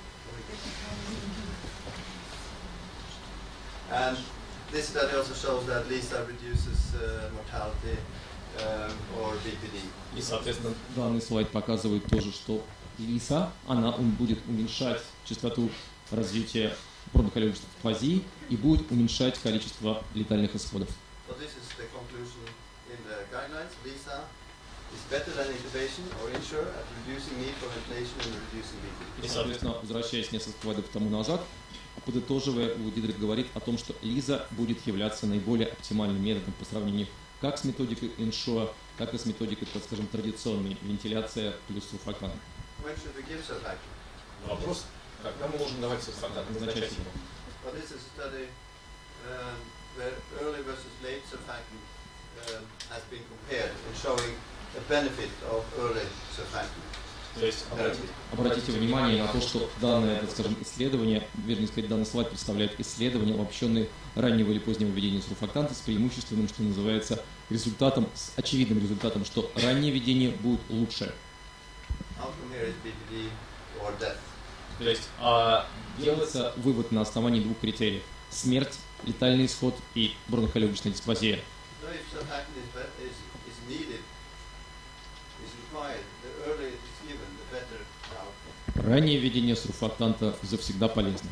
Very good. And this study also shows that LISA reduces uh, mortality um, or B P D. И, соответственно, данный слайд показывает тоже, что ЛИСа, она он будет уменьшать частоту развития бронхолегочной дисплазии и будет уменьшать количество летальных исходов. So this is the conclusion in the guidelines. LISA is better than intubation or Insure at reducing need for ventilation and reducing B P D. И, соответственно, возвращаясь несколько слайдов тому назад, подытоживая, Дидрих говорит о том, что ЛИСа будет являться наиболее оптимальным методом по сравнению как с методикой Иншоа, так и с методикой, так скажем, традиционной вентиляция плюс сурфактант. When should we give surfactant? Вопрос, когда мы можем давать сурфактант? Назначать его. Well, this is a study um, where early versus late surfactant um, has been compared and showing the benefit of early surfactant. То есть, обратите, Обратите внимание на то, что данное, так скажем, исследование, вернее сказать, данный слайд представляет исследование, обобщенное раннего или позднего введения сурфактанта с преимущественным, что называется, результатом, с очевидным результатом, что раннее введение будет лучше. Outcome here is B P D or death. то есть, а, Делается вывод на основании двух критериев. Смерть, летальный исход и бронхолегочная дисплазия. So if surfactant is, be- is, is needed, is required, the earlier it is given, the better the outcome. Раннее введение сурфактанта завсегда полезно.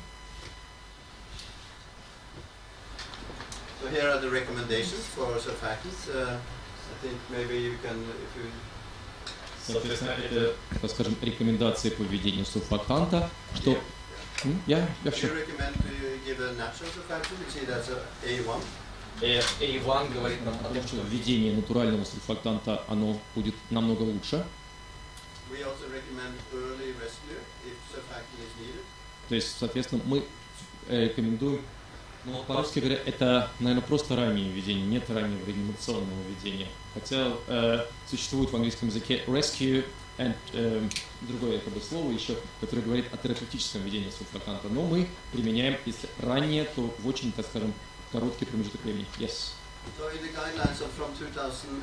So here are the recommendations for surfactants. Uh, I think maybe you can, if you Соответственно, это, так скажем, рекомендации по введению сурфактанта, что... Yeah. М? Я, я Do все. you recommend to give a natural surfactant? You see that's a A1. э, Иван говорит нам о том, Что что введение натурального сурфактанта, оно будет намного лучше. We also recommend early rescue if surfactant is needed. То есть, соответственно, мы э, рекомендуем, ну, по-русски говоря, это, наверное, просто раннее введение, нет раннего реанимационного введения. Хотя э, существует в английском языке rescue and э, другое как бы, слово еще, которое говорит о терапевтическом введении сурфактанта. Но мы применяем, если ранее, то в очень, так скажем, короткий промежуток времени. Yes. So in the guidelines of from two thousand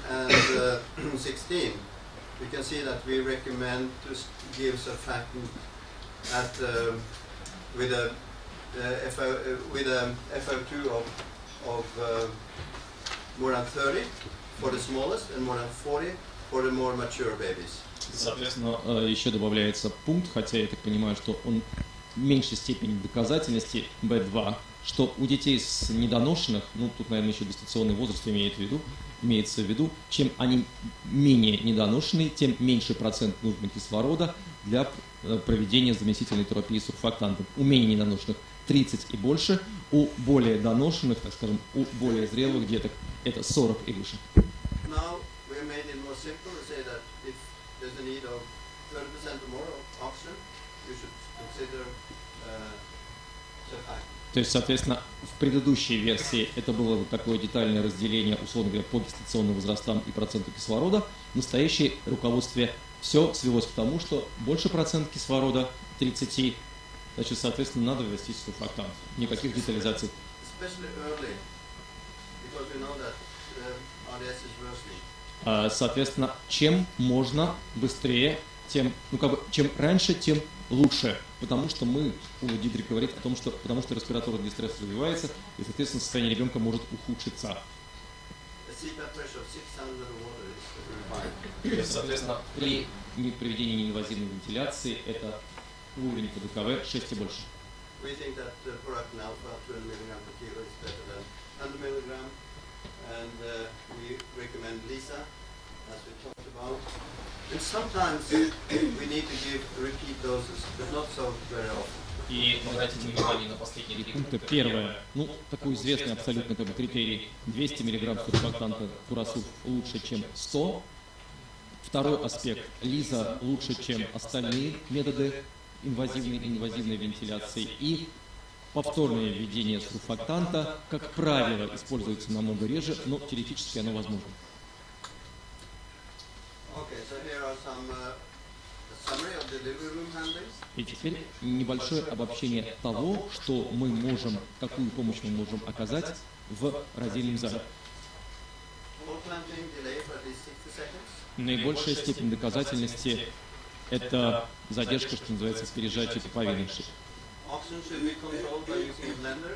sixteen, we can see that we recommend to s- give surfactant at um, with a uh, F O, uh, with a F O two of of uh, more than thirty for the smallest and more than forty for the more mature babies. Соответственно, э, еще добавляется пункт, хотя я так понимаю, что он в меньшей степени доказательности бэ два, что у детей с недоношенных, ну тут, наверное, еще гестационный возраст имеет в виду, имеется в виду, чем они менее недоношенные, тем меньше процент нужно кислорода для э, проведения заместительной терапии сурфактантом. У менее недоношенных тридцать и больше, у более доношенных, так скажем, у более зрелых деток это сорок и выше. Now we have made it more simple to say that if there's a need of thirty percent or more of oxygen, you should consider uh, surfactant. То есть, соответственно, в предыдущей версии это было вот такое детальное разделение, условно говоря, по гестационным возрастам и проценту кислорода. В настоящей руководстве все свелось к тому, что больше процент кислорода, тридцать, значит, соответственно, надо ввести сурфактант. Никаких детализаций. Especially early, because we know that uh, R D S is worsening. А, Соответственно, чем можно быстрее, тем, ну как бы, чем раньше, тем лучше. Потому что мы, Ула Дидрик говорит о том, что потому что респираторный дистресс развивается, и, соответственно, состояние ребенка может ухудшиться. A C PAP pressure of six hundred of water is required. То есть, соответственно, при не- проведении неинвазивной вентиляции это уровень по ДКВ шесть и больше. We think that uh, Proactin alpha two hundred milligram per kilo is better than one hundred milligram, and uh, we recommend Lisa, as we talked about. And sometimes we need to give repeat doses, but not so very often. И обратите внимание на последние три Пункта первое, ну, такой известный абсолютно как бы критерий, двести миллиграмм сурфактанта Курасув лучше, чем сто. Второй аспект, Лиза лучше, чем остальные методы инвазивной и инвазивной вентиляции. И повторное введение сурфактанта, как правило, используется намного реже, но теоретически оно возможно. Okay, so here are some uh, a summary of the delivery room handlings. И теперь небольшое обобщение того, что мы можем, какую помощь мы можем оказать в родильном зале. Wall clamping delay for at least sixty seconds. Наибольшая степень доказательности – это задержка, что называется, в пережатии пуповины. Oxygen should be controlled by using a blender.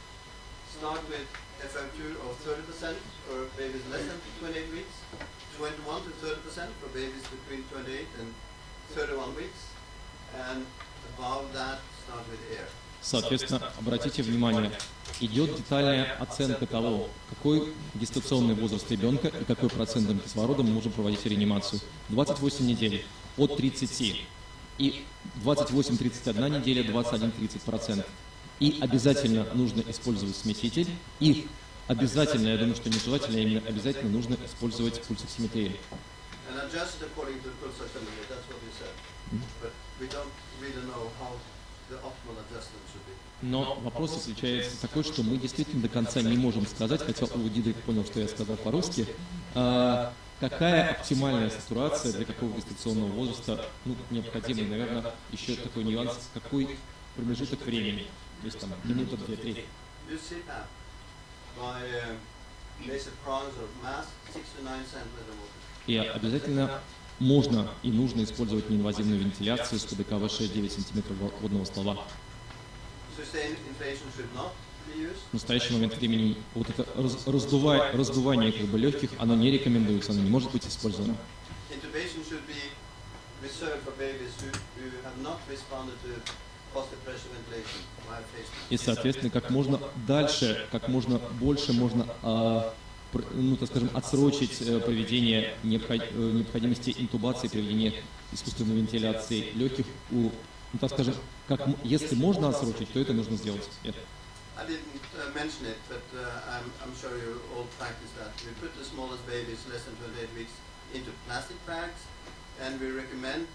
Start with F O two of thirty percent for babies less than twenty-eight weeks, twenty-one to thirty percent for babies between twenty-eight and thirty-one weeks, and above that, start with air. Соответственно, обратите внимание, идет детальная оценка того, какой гестационный возраст ребенка и какой процентом кислорода мы можем проводить реанимацию. двадцать восемь недель от тридцати и двадцать восемь тридцать одна неделя, двадцать один тридцать процентов. И обязательно нужно использовать смеситель, и обязательно, я думаю, что не желательно, а именно обязательно нужно использовать пульсоксиметрию. And adjust according to the pulse oximeter, that's what we said. But we don't really know how the optimal adjustment should be. Но вопрос заключается такой, что мы действительно до конца не можем сказать, хотя Ула Дидрик понял, что я сказал по-русски, а, какая оптимальная сатурация для какого гестационного возраста ну, необходима, и, наверное, еще такой нюанс, какой промежуток времени, то есть там минута, две, три. Use C PAP by uh, nasal prongs or mask, six to nine centimeter water. И обязательно можно и нужно использовать неинвазивную вентиляцию с ПДКВ шесть-девять сантиметров водного ствола. Sustained inflation should not be used. В настоящий момент времени вот это раз- раздува- раздувание как бы легких, оно не рекомендуется, оно не может быть использовано. Intubation should be reserved for babies who, who have not responded to positive pressure ventilation while facing. И, соответственно, как можно дальше, как можно больше можно, а, пр- ну, так скажем, отсрочить э, проведение необход- э, необходимости интубации, проведения искусственной вентиляции легких у, ну, так скажем, как, м- если можно отсрочить, то это нужно сделать. Это. I didn't uh, mention it, but uh, I'm, I'm sure you all practice that. We put the smallest babies, less than twenty-eight weeks, into plastic bags, and we recommend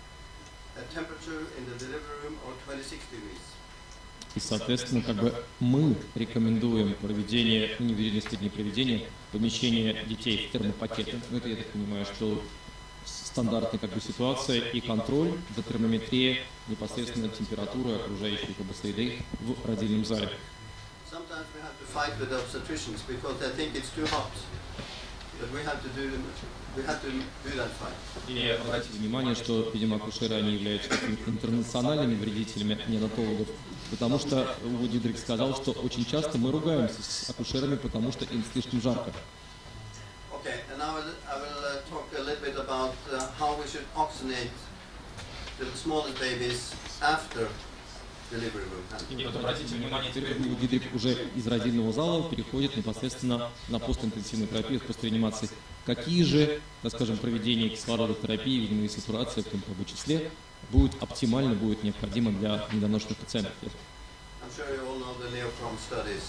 a temperature in the delivery room of twenty-six degrees. И, соответственно, как бы мы рекомендуем проведение, ну, не в вероятной степени проведения, помещения детей в термопакеты. Ну, это, я так понимаю, что стандартная как бы ситуация и контроль за термометрией непосредственно температуры окружающей как бы среды в родильном зале. sometimes we have to fight with the obstetricians because they think it's too hot. But we have to do, we have to do that fight. И обратите внимание, что, видимо, акушеры, они являются такими интернациональными вредителями неонатологов, потому что Улу Дидрик сказал, что очень часто мы ругаемся с акушерами, потому что им слишком жарко. Okay, and I will, I will uh, talk a little bit about uh, how we should oxygenate the smallest babies after delivery room. И вот обратите внимание, Теперь Улу Дидрик уже из родильного зала переходит непосредственно на постинтенсивную терапию, постреанимации. Какие же, так скажем, проведения кислородотерапии, видимо, и сатурация, в том числе, будет оптимально, будет необходимо для недоношенных пациентов? I'm sure you all know the neoprom studies.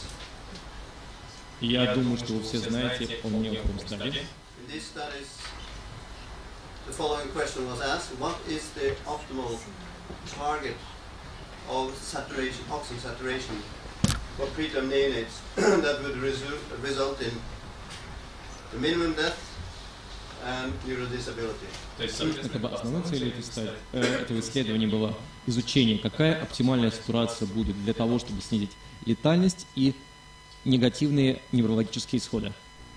Я думаю, что вы все знаете о неопром стадии. In these studies, the following question was asked: what is the optimal target of saturation, oxygen saturation for preterm neonates that would resu- result in the minimum death and neurodisability? То есть, Как бы основной целью этой стадии, э, этого исследования было изучение, какая оптимальная сатурация будет для того, чтобы снизить летальность и негативные неврологические исходы.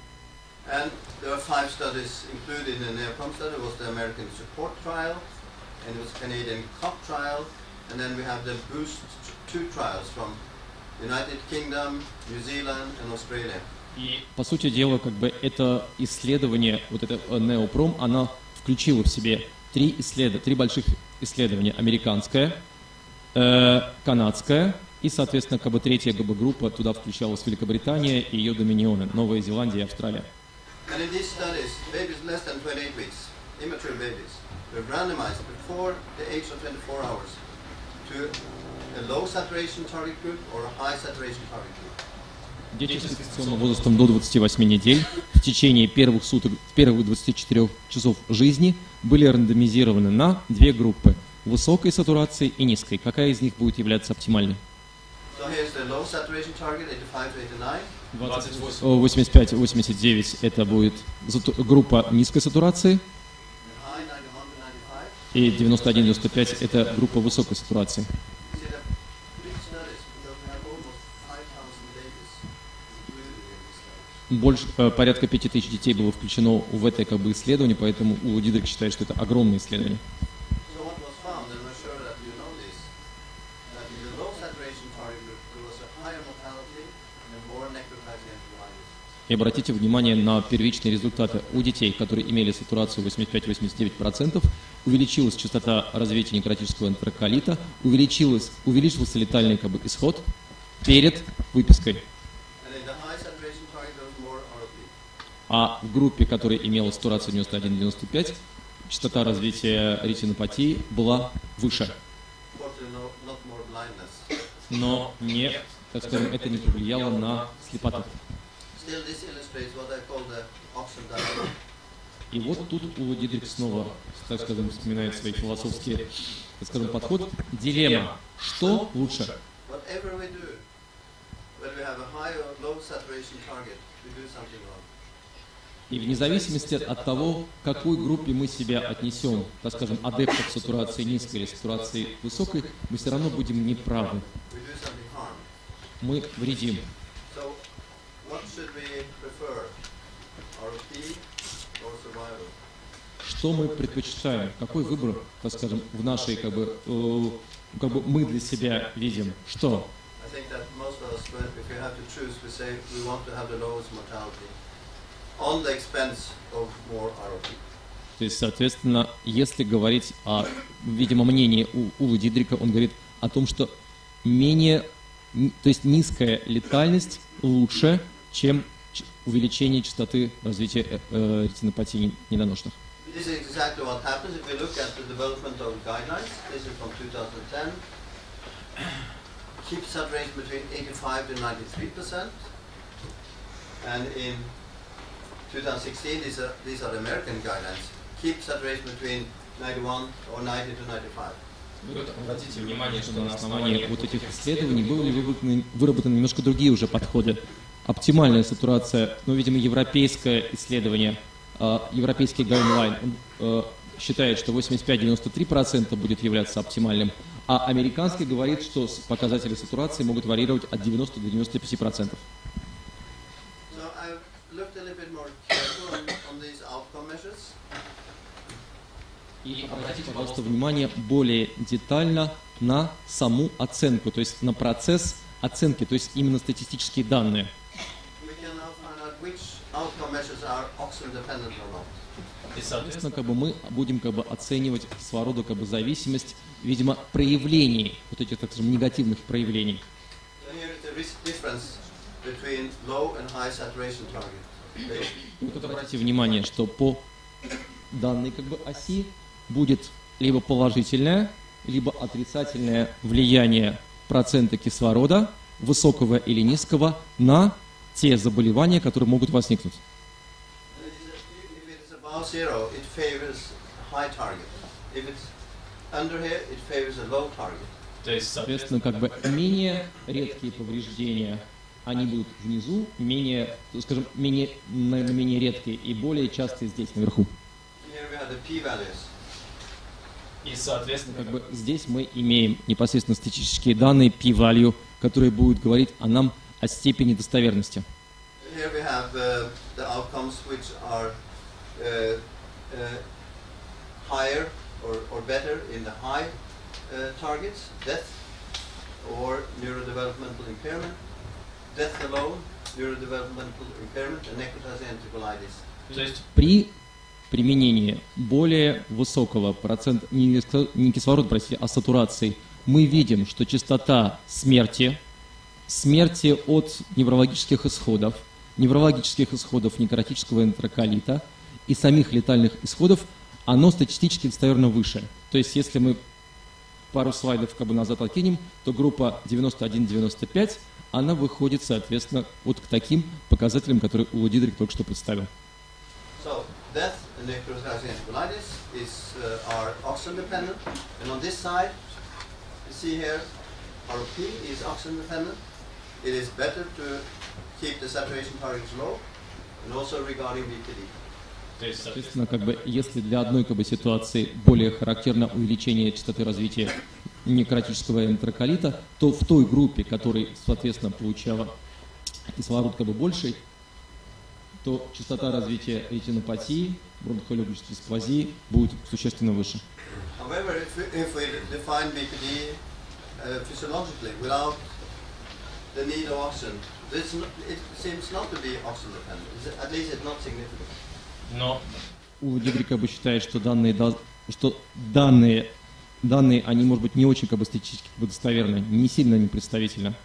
And there are five studies included in the neoprom study. It was the American support trial, and it was Canadian COP trial, and then we have the boost two trials from United Kingdom, New Zealand, and Australia. И, по сути дела, как бы это исследование, вот это неопром, она включила в себе три исследования, три больших исследования: американское, э, канадское и, соответственно, как бы третья как бы, группа, туда включалась Великобритания и ее доминионы, Новая Зеландия и Австралия. And in these studies, babies less than twenty-eight weeks, immature babies, were randomized before the age of twenty-four hours to a low saturation target group or a high saturation target group. Дети с гестационным возрастом до двадцати восьми недель в течение первых суток, первых двадцати четырёх часов жизни были рандомизированы на две группы: высокой сатурации и низкой. Какая из них будет являться оптимальной? So here's the low saturation target, eighty-five to eighty-nine. восемьдесят пять — восемьдесят девять это будет группа низкой сатурации, High, ninety-one to ninety-five. и девяносто один — девяносто пять это группа высокой сатурации. You see the big studies, because we have almost five thousand babies included in these studies. Больше, э, порядка пяти тысяч детей было включено в это как бы исследование, поэтому Улу Дидрик считает, что это огромное исследование. So what was found, and I'm sure that you know this, that in the low saturation target group there was a higher mortality and more necrotizing enterocolitis. И обратите внимание на первичные результаты. У детей, которые имели сатурацию восемьдесят пять — восемьдесят девять процентов, увеличилась частота развития некротического энтероколита, увеличилась, увеличился летальный как бы, исход перед выпиской. And in the high saturation target there was more R O P. А в группе, которая имела сатурацию девяносто один — девяносто пять, частота развития ретинопатии была выше. Unfortunately, no, not more blindness. Но не, так скажем, это не повлияло на слепоту. Still, this illustrates what I call the oxygen dilemma. И вот тут Улу Дидрик снова, так скажем, вспоминает свои философские, так скажем, подход. Дилемма. Что лучше? Whatever we do, whether we have a high or low saturation target, we do something wrong. И вне зависимости от того, к какой группе мы себя отнесем, так скажем, адептов сатурации низкой или сатурации высокой, мы все равно будем неправы. We do something harm. Мы вредим. So, what should we prefer? R O P or survival? Что мы предпочитаем? Какой выбор, так скажем, в нашей, как бы, э, как бы мы для себя видим? Что? I think that most of us, when- if we have to choose, we say we want to have the lowest mortality on the expense of more R O P. То есть, соответственно, если говорить о, видимо, мнении у Улу Дидрика, он говорит о том, что менее, н- то есть низкая летальность лучше, чем ч- увеличение частоты развития э, э, ретинопатии недоношенных. This is exactly what happens if we look at the development of guidelines. This is from two thousand ten. Keep saturation between eighty-five to ninety-three percent. And in two thousand sixteen, these are, these are the American guidelines. Keep saturation between ninety-one or ninety to ninety-five. Вы вот обратите внимание, что На основании вот этих исследований были выработаны, выработаны немножко другие уже подходы. Оптимальная сатурация, ну, видимо, европейское исследование, э, европейский гайдлайн, он э, считает, что восемьдесят пять — девяносто три процента будет являться оптимальным, А американский говорит, что с- показатели сатурации могут варьировать от девяноста до девяноста пяти процентов. So I've looked a little bit more careful on, on these outcome measures. И обратите, пожалуйста, внимание более детально на саму оценку, то есть на процесс оценки, то есть именно статистические данные. We can now find out which outcome measures are oxygen dependent or not. И, Соответственно, соответственно, как бы мы будем как бы оценивать своего рода как бы зависимость, видимо, проявлений, вот этих, так скажем, негативных проявлений. So here is the risk difference between low and high saturation target. They- И вот обратите внимание, что по данной как бы оси будет либо положительное, либо отрицательное влияние процента кислорода, высокого или низкого, на те заболевания, которые могут возникнуть. And it is a- If it is above zero, it favors high target. If it's under here, it favors a low target. то есть, Соответственно, как бы менее редкие повреждения, они будут внизу, менее, ну, скажем, менее, наверное, менее редкие и более частые здесь, наверху. Here we have the p-values. и, соответственно, Как бы здесь мы имеем непосредственно статистические данные p-value, которые будут говорить о нам о степени достоверности. Here we have uh, the outcomes which are uh, uh, higher or, or better in the high uh, targets, death or neurodevelopmental impairment, death alone, neurodevelopmental impairment, and necrotizing enterocolitis. то есть, При применении более высокого процента, не кисло- не кислорода, простите, а сатурации, мы видим, что частота смерти, смерти от неврологических исходов, неврологических исходов некротического энтероколита и самих летальных исходов, оно статистически достоверно выше. То есть, если мы пару слайдов как бы назад откинем, то группа девяносто один девяносто пять, она выходит, соответственно, вот к таким показателям, которые Ула Дидрик только что представил. So death and necrotizing enterocolitis is uh, are oxygen dependent, and on this side, you see here, R O P is oxygen dependent. It is better to keep the saturation targets low, and also regarding B P D. то есть, Соответственно, как бы, если для одной как бы, ситуации более характерно увеличение частоты развития некротического энтероколита, то в той группе, которая, соответственно, получала кислород как бы больший, то частота развития ретинопатии, бронхолегочной дисплазии будет существенно выше. However, if we, if we define B P D uh, physiologically without the need of oxygen, this n- it seems not to be oxygen dependent. It's- At least it's not significant. но У Дидрик как бы считает, что данные, да- что данные, данные, они, может быть, не очень как бы, статистически как бы, достоверны, не сильно не представительно.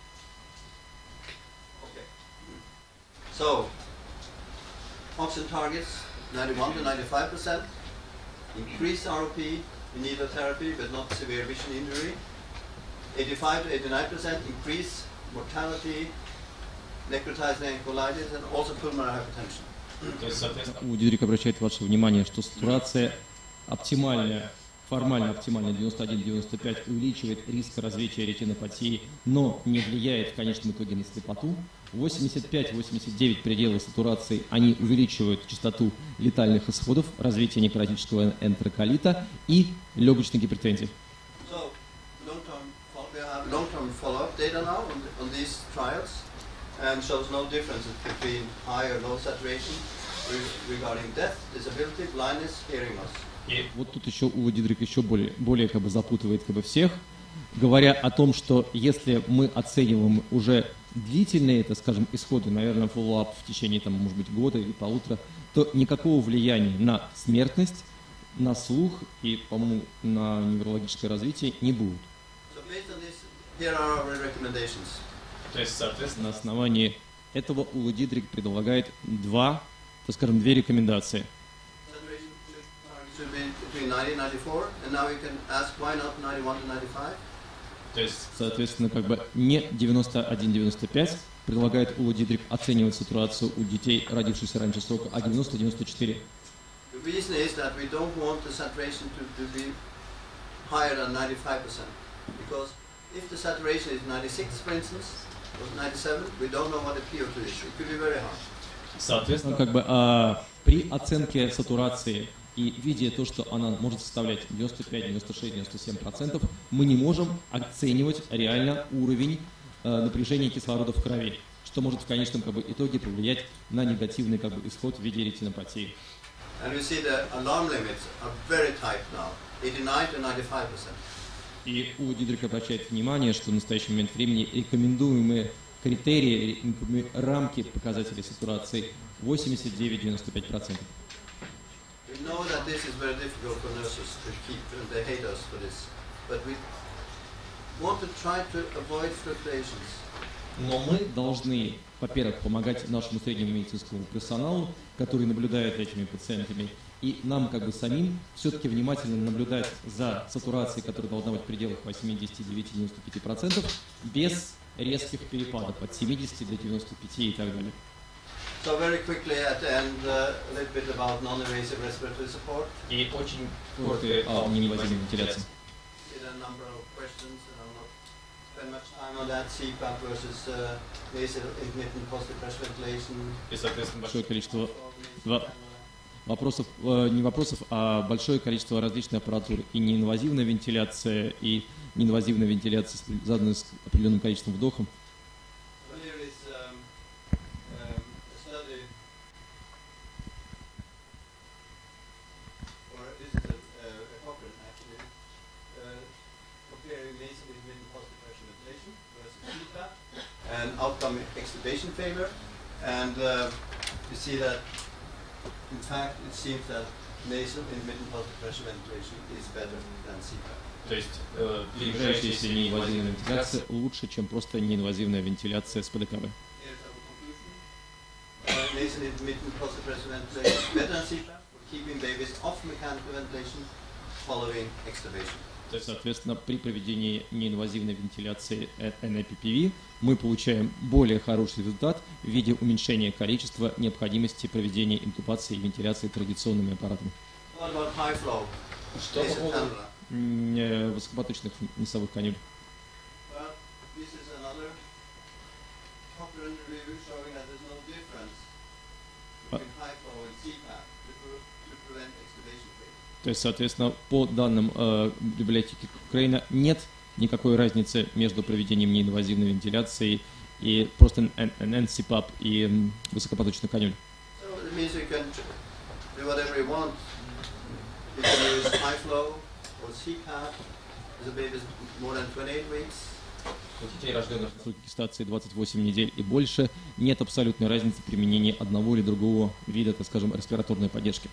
Okay. So, oxygen targets ninety-one to ninety-five percent, increase R O P in need of therapy but not severe vision injury. eighty-five to eighty-nine percent increase mortality, necrotizing enterocolitis, and also pulmonary hypertension. то есть, соответственно, У Дидрик обращает ваше внимание, что сатурация оптимальная, формально оптимальная девяносто один девяносто пять увеличивает риск развития ретинопатии, но не влияет в конечном итоге на слепоту. восемьдесят пять восемьдесят девять пределы сатурации, они увеличивают частоту летальных исходов, развития некротического энтероколита и легочной гипертензии. So, long-term, fol- we have long-term follow-up data now on, the, on these trials, and shows no differences between high or low saturation re- regarding death, disability, blindness, hearing loss. и, Вот тут еще Ула Дидрик еще более, более как бы запутывает как бы всех, говоря о том, что если мы оцениваем уже длительные, это, скажем, исходы, наверное, фоллоуап в течение, там, может быть, года или полутора, то никакого влияния на смертность, на слух и, по-моему, на неврологическое развитие не будет. So based on this, here are our recommendations. то есть, соответственно, На основании этого Ула Дидрик предлагает два, так скажем, две рекомендации. Saturation should, target should be between ninety and ninety-four, and now we can ask why not ninety-one to ninety-five? то есть, Соответственно, как бы не девяносто один девяносто пять предлагает Ула Дидрик оценивать сатурацию у детей, родившихся раньше срока, а девяносто девяносто четыре. The reason is that we don't want the saturation to, to be higher than ninety-five percent, because if the saturation is ninety-six, for instance, or ninety-seven, we don't know what the P O two is. It could be very high. соответственно, Как бы а, при оценке сатурации И видя то, что она может составлять девяносто пять, девяносто шесть, девяносто семь процентов, мы не можем оценивать реально уровень э, напряжения кислорода в крови, что может в конечном как бы, итоге повлиять на негативный как бы, исход в виде ретинопатии. И у Дидрика обращает внимание, что в настоящий момент времени рекомендуемые критерии, рекомендуемые рамки показателей сатурации восемьдесят девять - девяносто пять процентов. We know that this is very difficult for nurses to keep, and they hate us for this. But we want to try to avoid fluctuations. Но мы должны, во-первых, помогать нашему среднему медицинскому персоналу, который наблюдает за этими пациентами, и нам, как бы самим, все-таки внимательно наблюдать за сатурацией, которая должна быть в пределах восемьдесят девять - девяносто пять процентов, без резких перепадов от семидесяти до девяноста пяти и так далее. So very quickly at the end, uh, a little bit about non-invasive respiratory support. И очень коротко о неинвазивной вентиляции. There are a number of questions, and I'll not spend much time on that. C PAP versus uh, nasal intermittent positive pressure ventilation. И, соответственно, Большое количество два- вопросов, э, не вопросов, а большое количество различной аппаратуры. И неинвазивная вентиляция, и неинвазивная вентиляция, заданная с определенным количеством вдохов. So here is um, um, a study, or this is a, a, a Cochrane actually, uh, comparing nasal intermittent positive pressure ventilation versus C PAP and outcome extubation failure. And uh, you see that, in fact, it seems that nasal intermittent positive pressure ventilation is better than C PAP. То есть, э, Перемежающаяся неинвазивная вентиляция лучше, чем просто неинвазивная вентиляция с ПДКВ. Here's our conclusion. Uh, nasal intermittent positive pressure ventilation is better than C PAP for keeping babies off mechanical ventilation following extubation. То есть, соответственно, при проведении неинвазивной вентиляции эн эй пи пи ви мы получаем более хороший результат в виде уменьшения количества необходимости проведения интубации и вентиляции традиционными аппаратами. What about high flow? что по Nasal поводу cannula. М, э, Высокопоточных носовых канюль. Well, this is another Cochrane review showing that there's no difference between high flow and C PAP to, pre- to prevent extubation failure. То есть, соответственно, по данным э, библиотеки Кокрейна нет никакой разницы между проведением неинвазивной вентиляции и просто эн си пап и м, высокопоточных канюль. So it means you can do whatever you want. You can use high flow or C PAP as a baby is more than twenty-eight weeks. у детей, рожденных В случае гестации двадцать восемь недель и больше нет абсолютной разницы в применении одного или другого вида, так скажем, респираторной поддержки.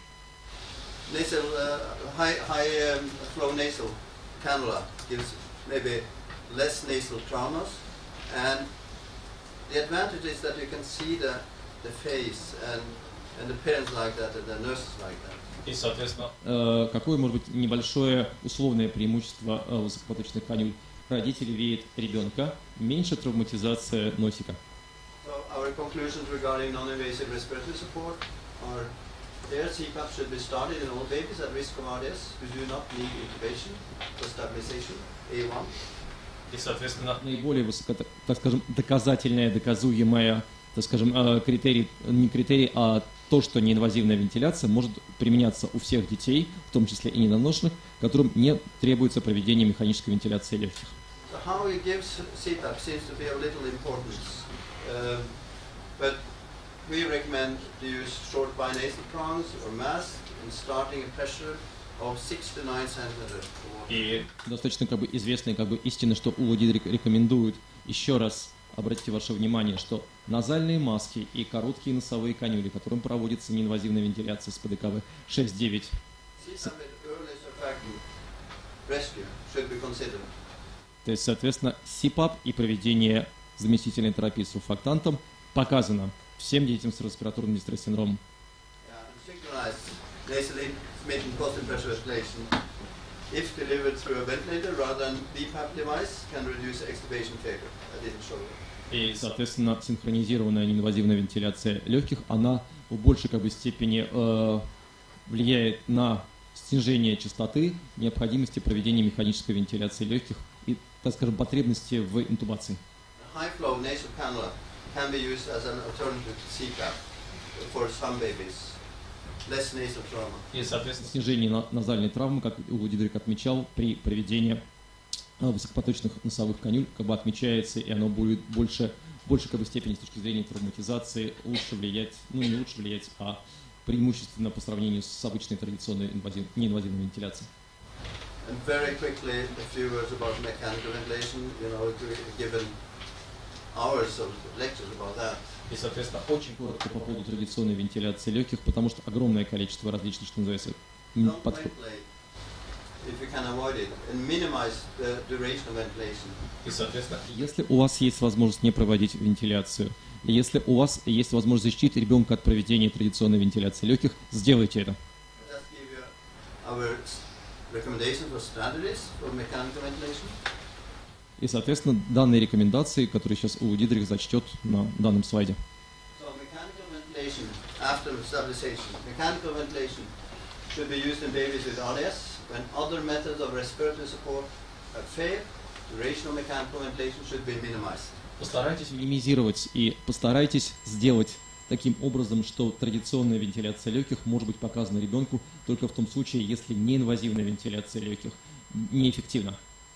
Nasal, uh, high, high um, flow nasal cannula gives maybe less nasal traumas, and the advantage is that you can see the, the face and, and the parents like that and the nurses like that. и, соответственно, Э, Какое может быть небольшое условное преимущество э, высокопоточных канюль? Родители видят ребенка, меньше травматизация носика. So our conclusions regarding non-invasive respiratory support are there C PAP should be started in all babies at risk of R D S who do not need intubation for stabilization, A one. и, соответственно, Наиболее высоко, так скажем, доказательная, доказуемая, так скажем, э, критерий, не критерий, а то, что неинвазивная вентиляция может применяться у всех детей, в том числе и недоношенных, которым не требуется проведение механической вентиляции легких. So how we give C PAP seems to be of little importance, um, but we recommend to use short binasal prongs or mask and starting a pressure of six to nine centimeters. и Достаточно как бы известная как бы истина, что Ула Дидрик рекомендует. Еще раз обратите ваше внимание, что назальные маски и короткие носовые канюли, которым проводится неинвазивная вентиляция с ПДКВ шесть-девять, C PAP with early surfactant rescue should be considered. то есть, соответственно, си пап и проведение заместительной терапии с сурфактантом показано всем детям с респираторным дистресс-синдромом. Yeah, and synchronized nasal intermittent positive pressure ventilation, if delivered through a ventilator rather than B PAP device, can reduce extubation failure. I didn't show it. и, И, соответственно, синхронизированная неинвазивная вентиляция легких, она в большей как бы, степени э, влияет на снижение частоты необходимости проведения механической вентиляции легких и, так скажем, потребности в интубации. High flow nasal cannula can be used as an alternative to C PAP for some babies. less nasal trauma. И, соответственно, Снижение на- назальной травмы, как Уго Дидрих отмечал, при проведении а, высокопоточных носовых канюль, как бы отмечается, и оно будет больше, больше как бы, степени с точки зрения травматизации лучше влиять, ну не лучше влиять, а преимущественно по сравнению с обычной традиционной инвазив, неинвазивной вентиляцией. And very quickly, a few words about mechanical ventilation. You know, we've given hours of lectures about that. и, соответственно, очень Коротко по поводу традиционной вентиляции легких, потому что огромное количество различных, что называется, м, Don't подход- ventilate if you can avoid it, and minimize the duration of ventilation. и, соответственно, Если у вас есть возможность не проводить вентиляцию, и если у вас есть возможность защитить ребенка от проведения традиционной вентиляции легких, сделайте это. I just give you our s- recommendations for strategies for mechanical ventilation. И, соответственно, данные рекомендации, которые сейчас Уго Дидрих зачтет на данном слайде. So mechanical ventilation after stabilization. Mechanical ventilation should be used in babies with R D S when other methods of respiratory support have failed. Duration of mechanical ventilation should be minimized. постарайтесь Минимизировать и постарайтесь сделать таким образом, что традиционная вентиляция легких может быть показана ребенку только в том случае, если неинвазивная вентиляция легких неэффективна.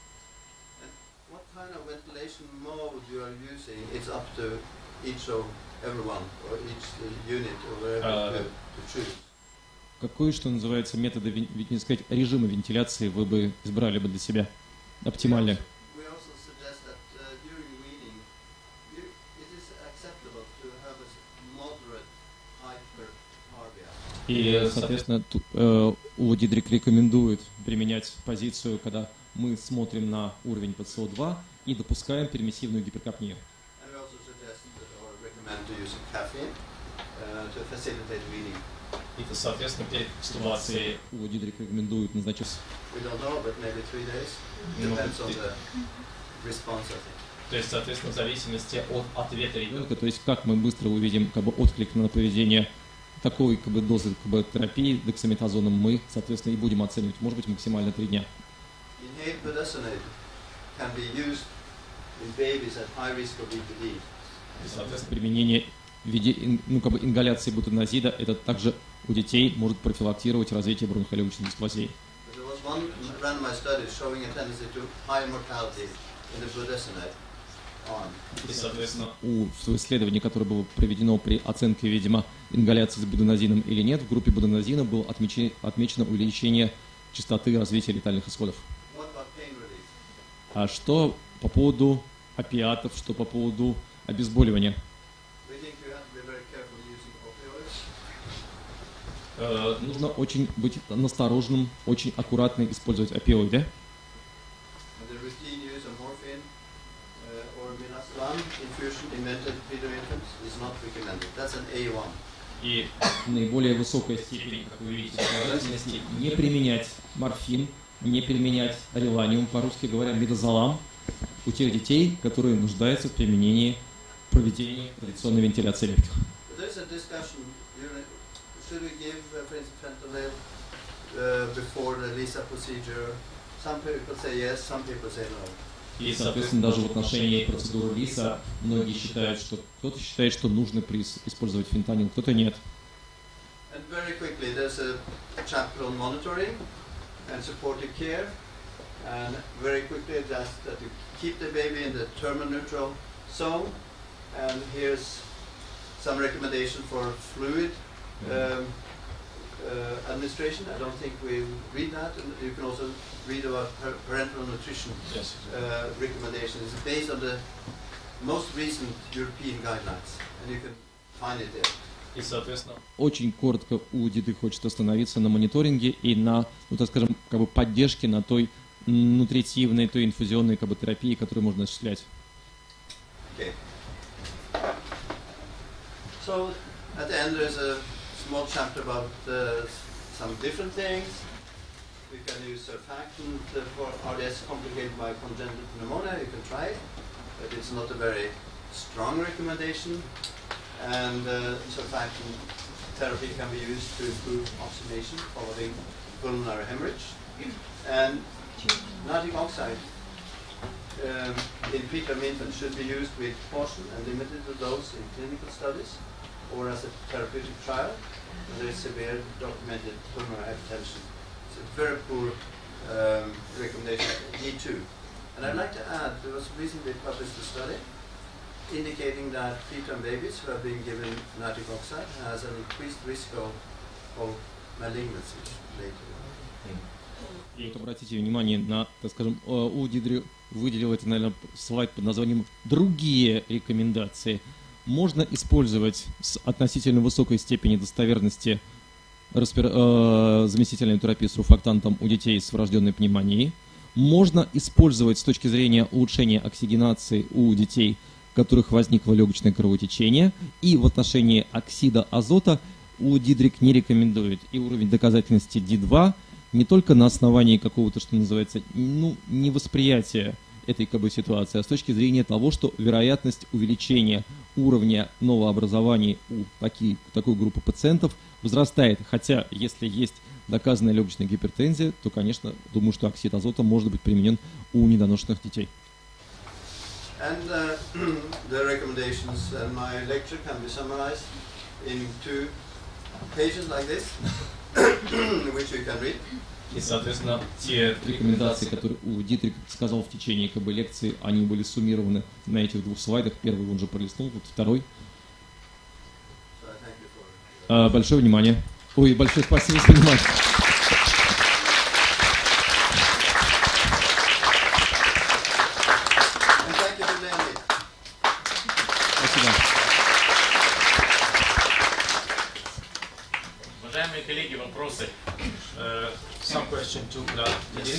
And what kind of ventilation mode you are using, it's up to each of everyone or each uh, unit or wherever Uh, to, to choose. Какой, что называется, методы, вен- вен- не сказать, режима вентиляции вы бы избрали бы для себя оптимальные? We also suggest that uh, during weaning, you, it is acceptable to have a s- moderate hypercarbia. И, соответственно, ту- э, Уго Дидрих рекомендует применять позицию, когда мы смотрим на уровень пэ цэ о два и допускаем пермиссивную гиперкапнию. And we also suggest that, or recommend to use caffeine uh, to facilitate weaning. и, соответственно, перед ситуацией Уго Дидрих рекомендует назначить, We don't know, but maybe three days. Ну, Depends on ты- the response, I think. То есть, соответственно, в зависимости от ответа ребенка, ребенка, то есть как мы быстро увидим как бы, отклик на поведение такой как бы, дозы как бы, терапии дексаметазоном, мы, соответственно, и будем оценивать, может быть, максимально три дня. Inhaled budesonide can be used in babies at high risk of B P D. и, соответственно, Применение в виде ин- ну, как бы, ингаляции бутанозида, это также у детей может профилактировать развитие бронхолегочной дисплазии. There was one randomized study showing a tendency to high mortality in the budesonide arm. и, соответственно, У в исследовании, которое было проведено при оценке, видимо, ингаляции с будонозином или нет, в группе будонозина было отмече- отмечено увеличение частоты развития летальных исходов. What about pain relief? А что по поводу опиатов, что по поводу обезболивания? We think you have to be very careful using opioids. э, ну, Нужно очень быть настороженным, очень аккуратно использовать опиоиды. And the routine use of morphine uh, or midazolam infusion in mental fetal infants is not recommended. That's an A one. и, Наиболее высокая степень, как вы видите, показательности, не применять морфин, не применять реланиум, по-русски говоря, мидазолам, у тех детей, которые нуждаются в применении проведения традиционной вентиляции легких. But there's a discussion. You know, should we give, uh, for instance, fentanyl uh, before the LISA procedure? Some people say yes, some people say no. и, И, соответственно, соответственно, даже в отношении процедуры ЛИСа многие считают, что кто-то считает, что нужно прис- использовать фентанил, кто-то нет. And very quickly, there's a chapter on monitoring and supportive care. And very quickly, that's that you keep the baby in the terminal neutral zone. And here's some recommendation for fluid um, uh, administration. I don't think we read that. And you can also read about par- parental nutrition yes. uh, recommendations. It's based on the most recent European guidelines. And you can find it there. И, соответственно, Очень коротко у Диды хочет остановиться на мониторинге и на, ну так скажем, как бы поддержке на той нутритивной, той инфузионной как бы, терапии, которую можно осуществлять. Okay. So at the end there's a small chapter about uh, some different things. We can use surfactant uh, for R D S complicated by congenital pneumonia. You can try it, but it's not a very strong recommendation. And uh, surfactant therapy can be used to improve oxygenation following pulmonary hemorrhage. And nitric oxide um, in preterm infants should be used with caution and limited to dose in clinical studies. or as a therapeutic trial. There is severe documented pulmonary hypertension. It's a very poor um, recommendation, D two. And I'd like to add, there was recently published a study indicating that preterm babies who have been given nitric oxide has an increased risk of, of malignancies later. И вот обратите внимание на, так скажем, у Дидри выделил это, наверное, слайд под названием «Другие рекомендации». Можно использовать с относительно высокой степенью достоверности распир... э, заместительную терапию с руфактантом у детей с врожденной пневмонией. Можно использовать с точки зрения улучшения оксигенации у детей, у которых возникло легочное кровотечение. И в отношении оксида азота у Дидрик не рекомендует. И уровень доказательности ди два не только на основании какого-то, что называется, ну, невосприятия этой как бы ситуации, а с точки зрения того, что вероятность увеличения уровня новообразований у таки, такой группы пациентов возрастает. Хотя, если есть доказанная легочная гипертензия, то, конечно, думаю, что оксид азота может быть применен у недоношенных детей. And uh, the recommendations and my lecture can be summarized in two pages like this, which you can read. И, соответственно, те рекомендации, которые у Дитрик сказал в течение как бы, лекции, они были суммированы на этих двух слайдах. Первый он же пролистнул, вот второй. А, большое внимание. Ой, большое спасибо за внимание. Спасибо. Уважаемые коллеги, вопросы. Uh, some question to да, yes.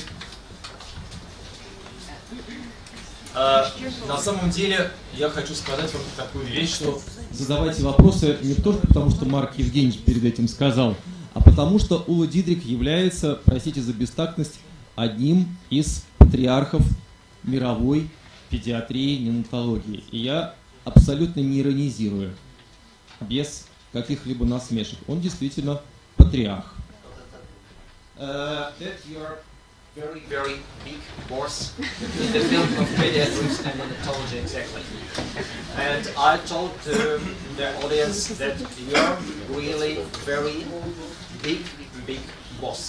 uh, На самом деле, я хочу сказать вам такую вещь, что задавайте вопросы не только потому, что Марк Евгеньевич перед этим сказал, а потому что Ула Дидрик является, простите за бестактность, одним из патриархов мировой педиатрии, неонатологии. И я абсолютно не иронизирую, без каких-либо насмешек. Он действительно патриарх. Uh, that you're very, very big boss in the field of pediatrics and neonatology, exactly. And I told uh, the audience that you're really very big, big boss.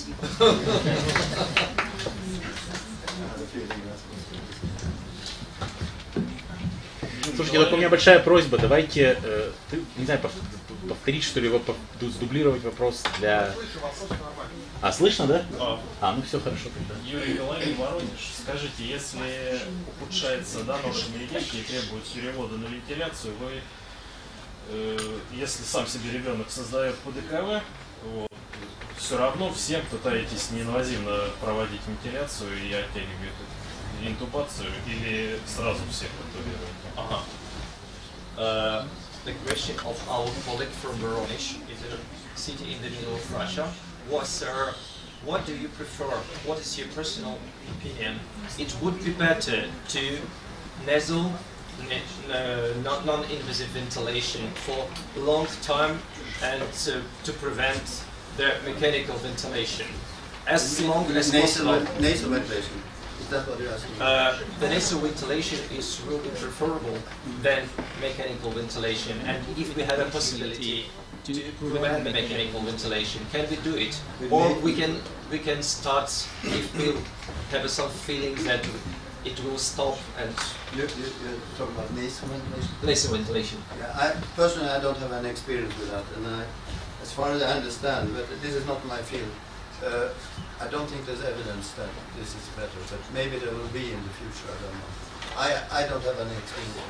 Слушайте, только у меня большая просьба, давайте, э, ты, не знаю, повторить, что ли, его, сдублировать вопрос для... А, слышно, да? А, а ну все хорошо тогда. Юрий Головин, Воронеж. Скажите, если ухудшается доношенные веки и требует перевода на вентиляцию, вы, э, если сам себе ребенок создает ПДКВ, вот, все равно всем пытаетесь неинвазивно проводить вентиляцию и оттягиваете интубацию, или сразу всех интубируете? Ага. Uh, the question of our colleague from Voronezh, is a city in the middle of Russia, was uh, what do you prefer? What is your personal opinion? It would be better to nasal, uh, non-invasive ventilation for a long time and uh, to prevent the mechanical ventilation as long as possible. Nasal ventilation. Is that what you're asking? Uh, the nasal ventilation is really preferable than mechanical ventilation, and if we have a possibility to prevent mechanical ventilation, can we do it? Or we can we can start if we have some feeling that it will stop and You, you, you're talking about nasal ventilation? nasal ventilation. Yeah, I, personally, I don't have any experience with that, and I, as far as I understand, but this is not my field. Uh, I don't think there's evidence that this is better, but maybe there will be in the future. I don't know. I I don't have any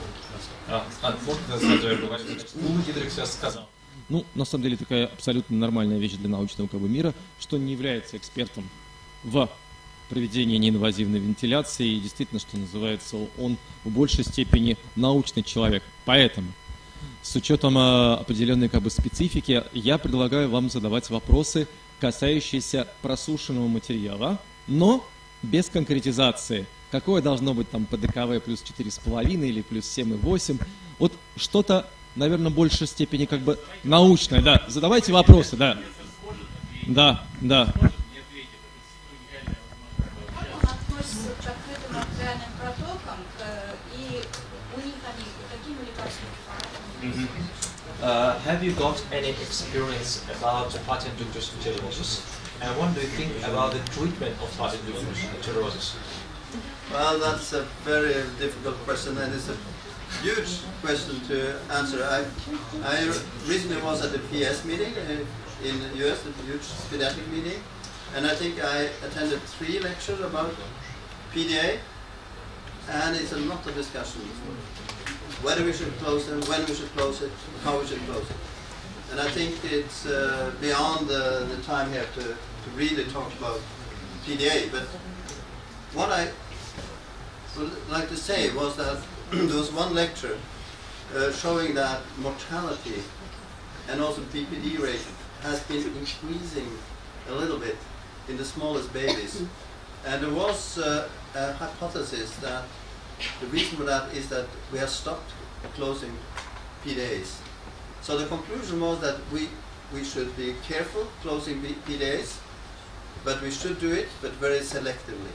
experience. Ну, на самом деле, такая абсолютно нормальная вещь для научного как бы, мира, что не является экспертом в проведении неинвазивной вентиляции, и действительно, что называется, он в большей степени научный человек. Поэтому, с учетом э, определенной как бы, специфики, я предлагаю вам задавать вопросы, касающиеся просушенного материала, но без конкретизации. Какое должно быть там ПДКВ плюс четыре с половиной или плюс семь и восемь? Вот что-то, наверное, в большей степени как бы научное, да. Задавайте вопросы, да. Да, да. Относятся к открытым артериальным протокам, и у них они какими лекарственными препаратами? Uh, have you got any experience about patent ductus tuberosus? And what do you think about the treatment of patent ductus tuberosus? Well, that's a very difficult question, and it's a huge question to answer. I, I recently was at the P S meeting uh, in the U S, a huge pediatric meeting, and I think I attended three lectures about P D A, and it's a lot of discussion. Whether we should close it, when we should close it, how we should close it. And I think it's uh, beyond uh, the time here to, to really talk about P D A, but what I would like to say was that there was one lecture uh, showing that mortality and also B P D rate has been increasing a little bit in the smallest babies. And there was uh, a hypothesis that the reason for that is that we have stopped closing P D As. So the conclusion was that we, we should be careful closing P D As, but we should do it, but very selectively.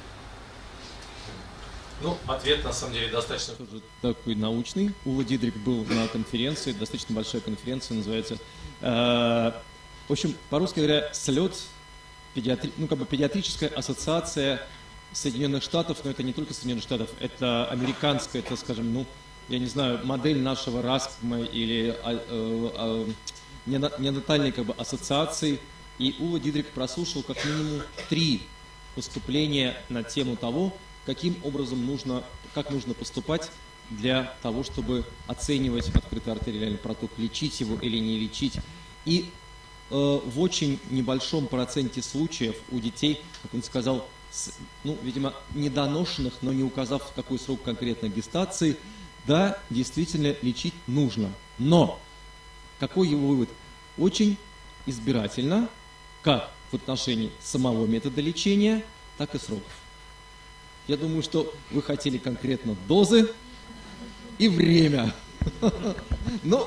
Ну, ответ на самом деле достаточно... Тоже такой научный. Ула Дидрик был на конференции, достаточно большая конференция, называется... Э, в общем, по-русски говоря, слет, педиатри, ну, как бы педиатрическая ассоциация Соединенных Штатов, но это не только Соединенных Штатов, это американская, это, скажем, ну, я не знаю, модель нашего РАСПМа или а, а, а, неонатальной как бы ассоциации. И Ула Дидрик прослушал как минимум три выступления на тему того, каким образом нужно, как нужно поступать для того, чтобы оценивать открытый артериальный проток, лечить его или не лечить. И э, в очень небольшом проценте случаев у детей, как он сказал, с, ну, видимо, недоношенных, но не указав какой срок конкретной гестации, да, действительно лечить нужно. Но какой его вывод? Очень избирательно, как в отношении самого метода лечения, так и сроков. Я думаю, что вы хотели конкретно дозы и время. Но...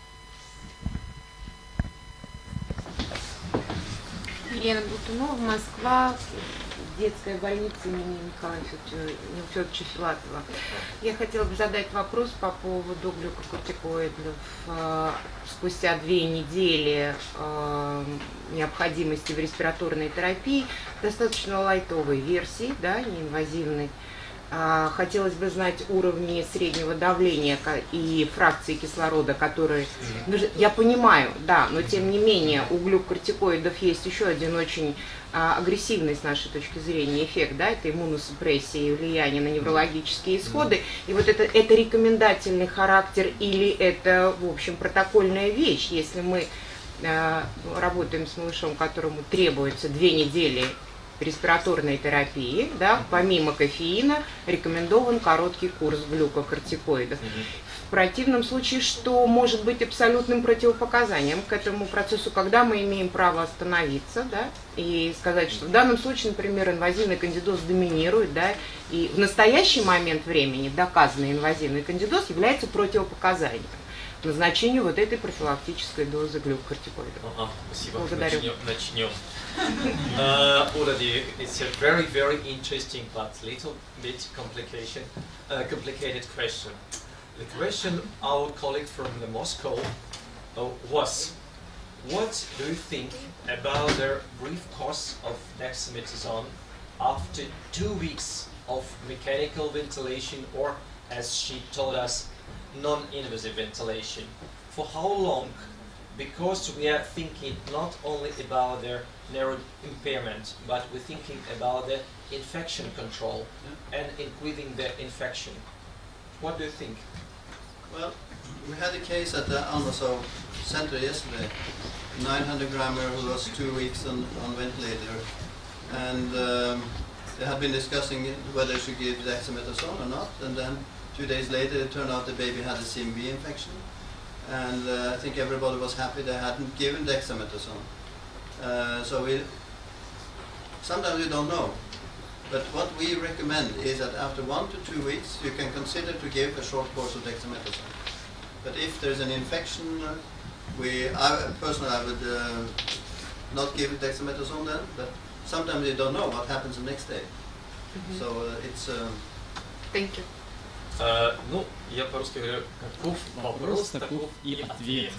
Елена Бутунова, Москва, детская больница имени Михаила Федоровича Филатова. Я хотела бы задать вопрос по поводу глюкокортикоидов. Спустя две недели необходимости в респираторной терапии, достаточно лайтовой версии, да, неинвазивной. Хотелось бы знать уровни среднего давления и фракции кислорода, которые... Я понимаю, да, но тем не менее у глюкокортикоидов есть еще один очень агрессивный с нашей точки зрения эффект, да, это иммуносупрессия и влияние на неврологические исходы. И вот это, это рекомендательный характер или это, в общем, протокольная вещь, если мы э, работаем с малышом, которому требуется две недели респираторной терапии, да, помимо кофеина рекомендован короткий курс глюкокортикоидов. В противном случае, что может быть абсолютным противопоказанием к этому процессу, когда мы имеем право остановиться, да, и сказать, что в данном случае, например, инвазивный кандидоз доминирует, да, и в настоящий момент времени доказанный инвазивный кандидоз является противопоказанием к назначению вот этой профилактической дозы глюкокортикоидов. Ага, спасибо. Благодарю. Начнем. Начнем. uh, already, it's a very, very interesting but little bit complication, uh, complicated question. The question our colleague from the Moscow uh, was, what do you think about the brief course of dexamethasone after two weeks of mechanical ventilation or, as she told us, non-invasive ventilation? For how long? Because we are thinking not only about their narrow impairment, but we're thinking about the infection control and increasing the infection. What do you think? Well, we had a case at the Almaso Center yesterday, nine hundred grammer who was two weeks on, on ventilator, and um, they had been discussing whether they should give dexamethasone or not, and then two days later it turned out the baby had a C M V infection, and uh, I think everybody was happy they hadn't given dexamethasone. Uh, so we, sometimes we don't know. But what we recommend is that after one to two weeks, you can consider to give a short course of dexamethasone. But if there's an infection, uh, we, I, personally, I would uh, not give dexamethasone then. But sometimes you don't know what happens the next day. Mm-hmm. So uh, it's. Uh, Thank you. Uh, ну, я по-русски говорю, каков вопрос, таков и ответ.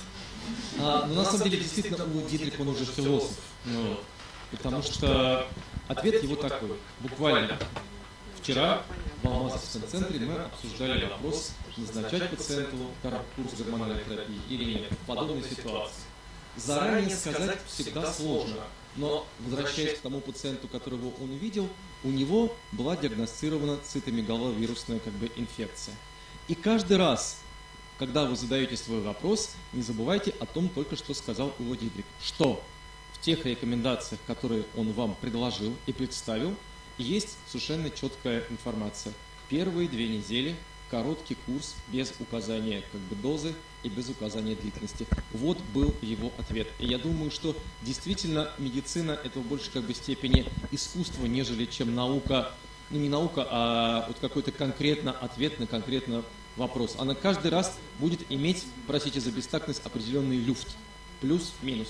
А, но на самом деле, действительно, Ула Дидрих, он уже философ. Ну, потому что ответ его такой. Буквально вчера в Алмазовском центре мы обсуждали вопрос, назначать пациенту курс гормональной терапии или нет в подобной ситуации. Заранее сказать всегда сложно, но, возвращаясь к тому пациенту, которого он увидел, у него была диагностирована цитомегаловирусная как бы инфекция. И каждый раз, когда вы задаете свой вопрос, не забывайте о том, только что сказал Ула Дидрих, что в тех рекомендациях, которые он вам предложил и представил, есть совершенно четкая информация. Первые две недели короткий курс без указания как бы дозы и без указания длительности. Вот был его ответ. И я думаю, что действительно медицина это в большей как бы степени искусство, нежели чем наука, ну не наука, а вот какой-то конкретно ответ на конкретно вопрос. Она каждый раз будет иметь, простите за бестактность, определенный люфт. Плюс-минус.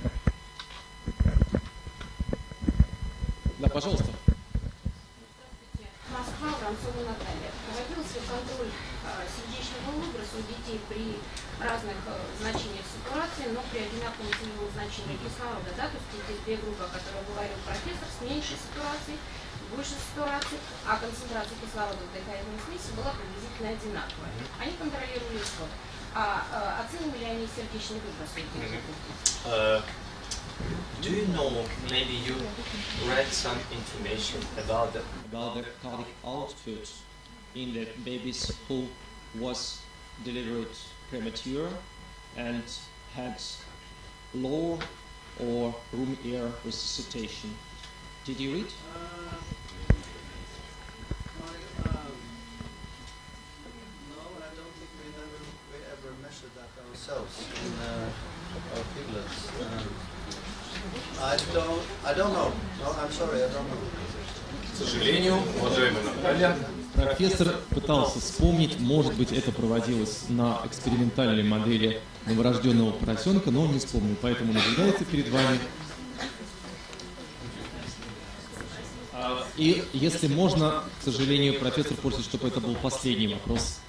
Да, пожалуйста. Москва, Воронцова Наталья. Проводился контроль э, сердечного выброса у детей при разных э, значениях сатурации, но при одинаковом целевом значении кислорода. Да? То есть эти две группы, о которых говорил профессор, с меньшей сатурацией, большей сатурацией, а концентрация кислорода в дыхательной смеси была приблизительно одинаковая. Они контролировали исход. А э, оценивали они сердечный выброс у этих групп? Do you know, maybe you read some information about the, about the cardiac output in the babies who was delivered premature and had low or room air resuscitation? Did you read? Uh, I, um, no, I don't think we ever, we ever measured that ourselves in uh, our piglets. Um, I don't, I don't know. No, I'm sorry, I don't know. К сожалению, уважаемая Наталья, профессор пытался вспомнить, может быть, это проводилось на экспериментальной модели новорожденного поросенка, но он не вспомнил, поэтому наблюдается перед вами. И если можно, к сожалению, профессор просит, чтобы это был последний вопрос.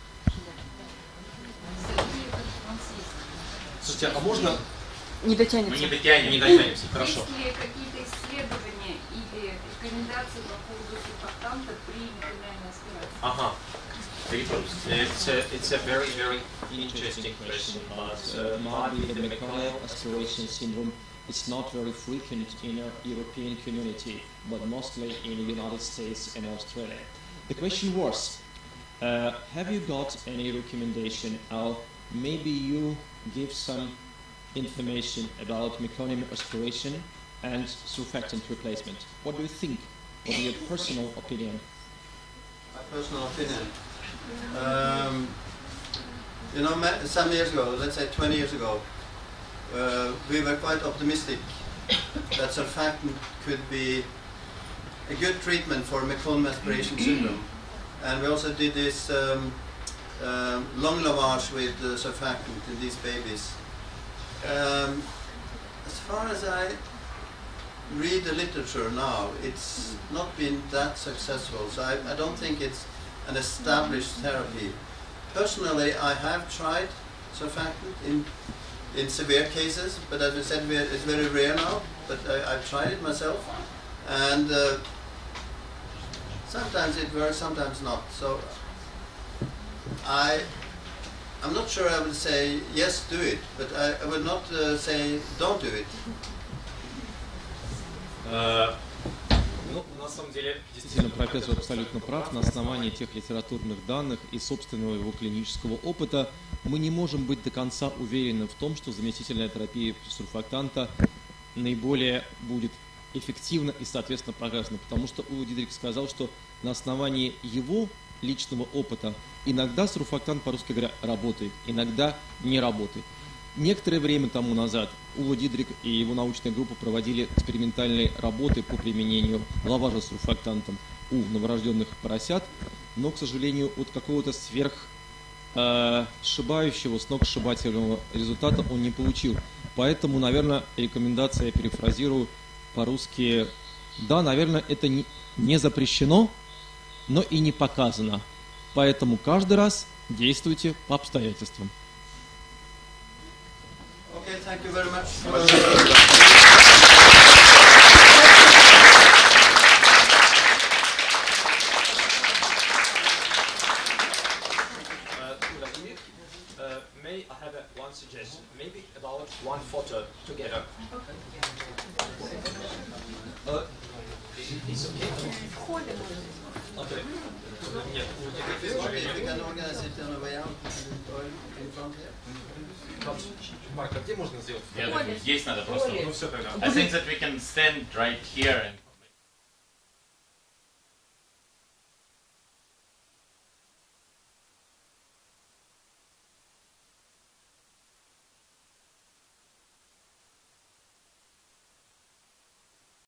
Слушайте, а можно... Не дотянется. Мы не дотянем. Не дотянемся, хорошо. Есть ли какие-то исследования или рекомендации по поводу сурфактанта при вегетариальной аспирации? Ага. It's a, it's a very, very interesting question, but uh, Maybe the mechanical aspiration syndrome is not very frequent in our European community, but mostly in the United States and Australia. The question was, uh, have you got any recommendation, or maybe you give some information about meconium aspiration and surfactant replacement? What do you think? What is your personal opinion? My personal opinion. Um, you know, ma- some years ago, let's say twenty years ago, uh, we were quite optimistic that surfactant could be a good treatment for meconium aspiration syndrome. And we also did this um, um, long lavage with uh, surfactant in these babies. Um, as far as I read the literature now, it's not been that successful, so I, I don't think it's an established therapy. Personally, I have tried surfactant in in severe cases, but as I said, we- it's very rare now, but I, I've tried it myself, and uh, sometimes it works, sometimes not. So I I'm not sure I would say yes, do it, but I, I would not uh, say don't do it. uh, ну, на самом деле, Действительно, профессор абсолютно прав. На основании тех литературных данных и собственного его клинического опыта мы не можем быть до конца уверены в том, что заместительная терапия сурфактанта наиболее будет эффективна и, соответственно, показана. Потому что Ула Дидрих сказал, что на основании его личного опыта иногда сурфактант, по-русски говоря, работает, иногда не работает. Некоторое время тому назад Ула Дидрих и его научная группа проводили экспериментальные работы по применению лаважа с сурфактантом у новорожденных поросят, но, к сожалению, от какого-то сверх э, сшибающего, сногсшибательного результата он не получил. Поэтому, наверное, рекомендация, я перефразирую по-русски, да, наверное, это не, не запрещено, но и не показано. Поэтому каждый раз действуйте по обстоятельствам. Thank you very much. Uh, may I have a, one suggestion? Maybe about one photo together. Uh, it's okay. Okay. Нет, We can organize it on a way out in front here. Марк, а где можно сделать? Я думаю, здесь надо просто. Ну все тогда. I think that we can stand right here and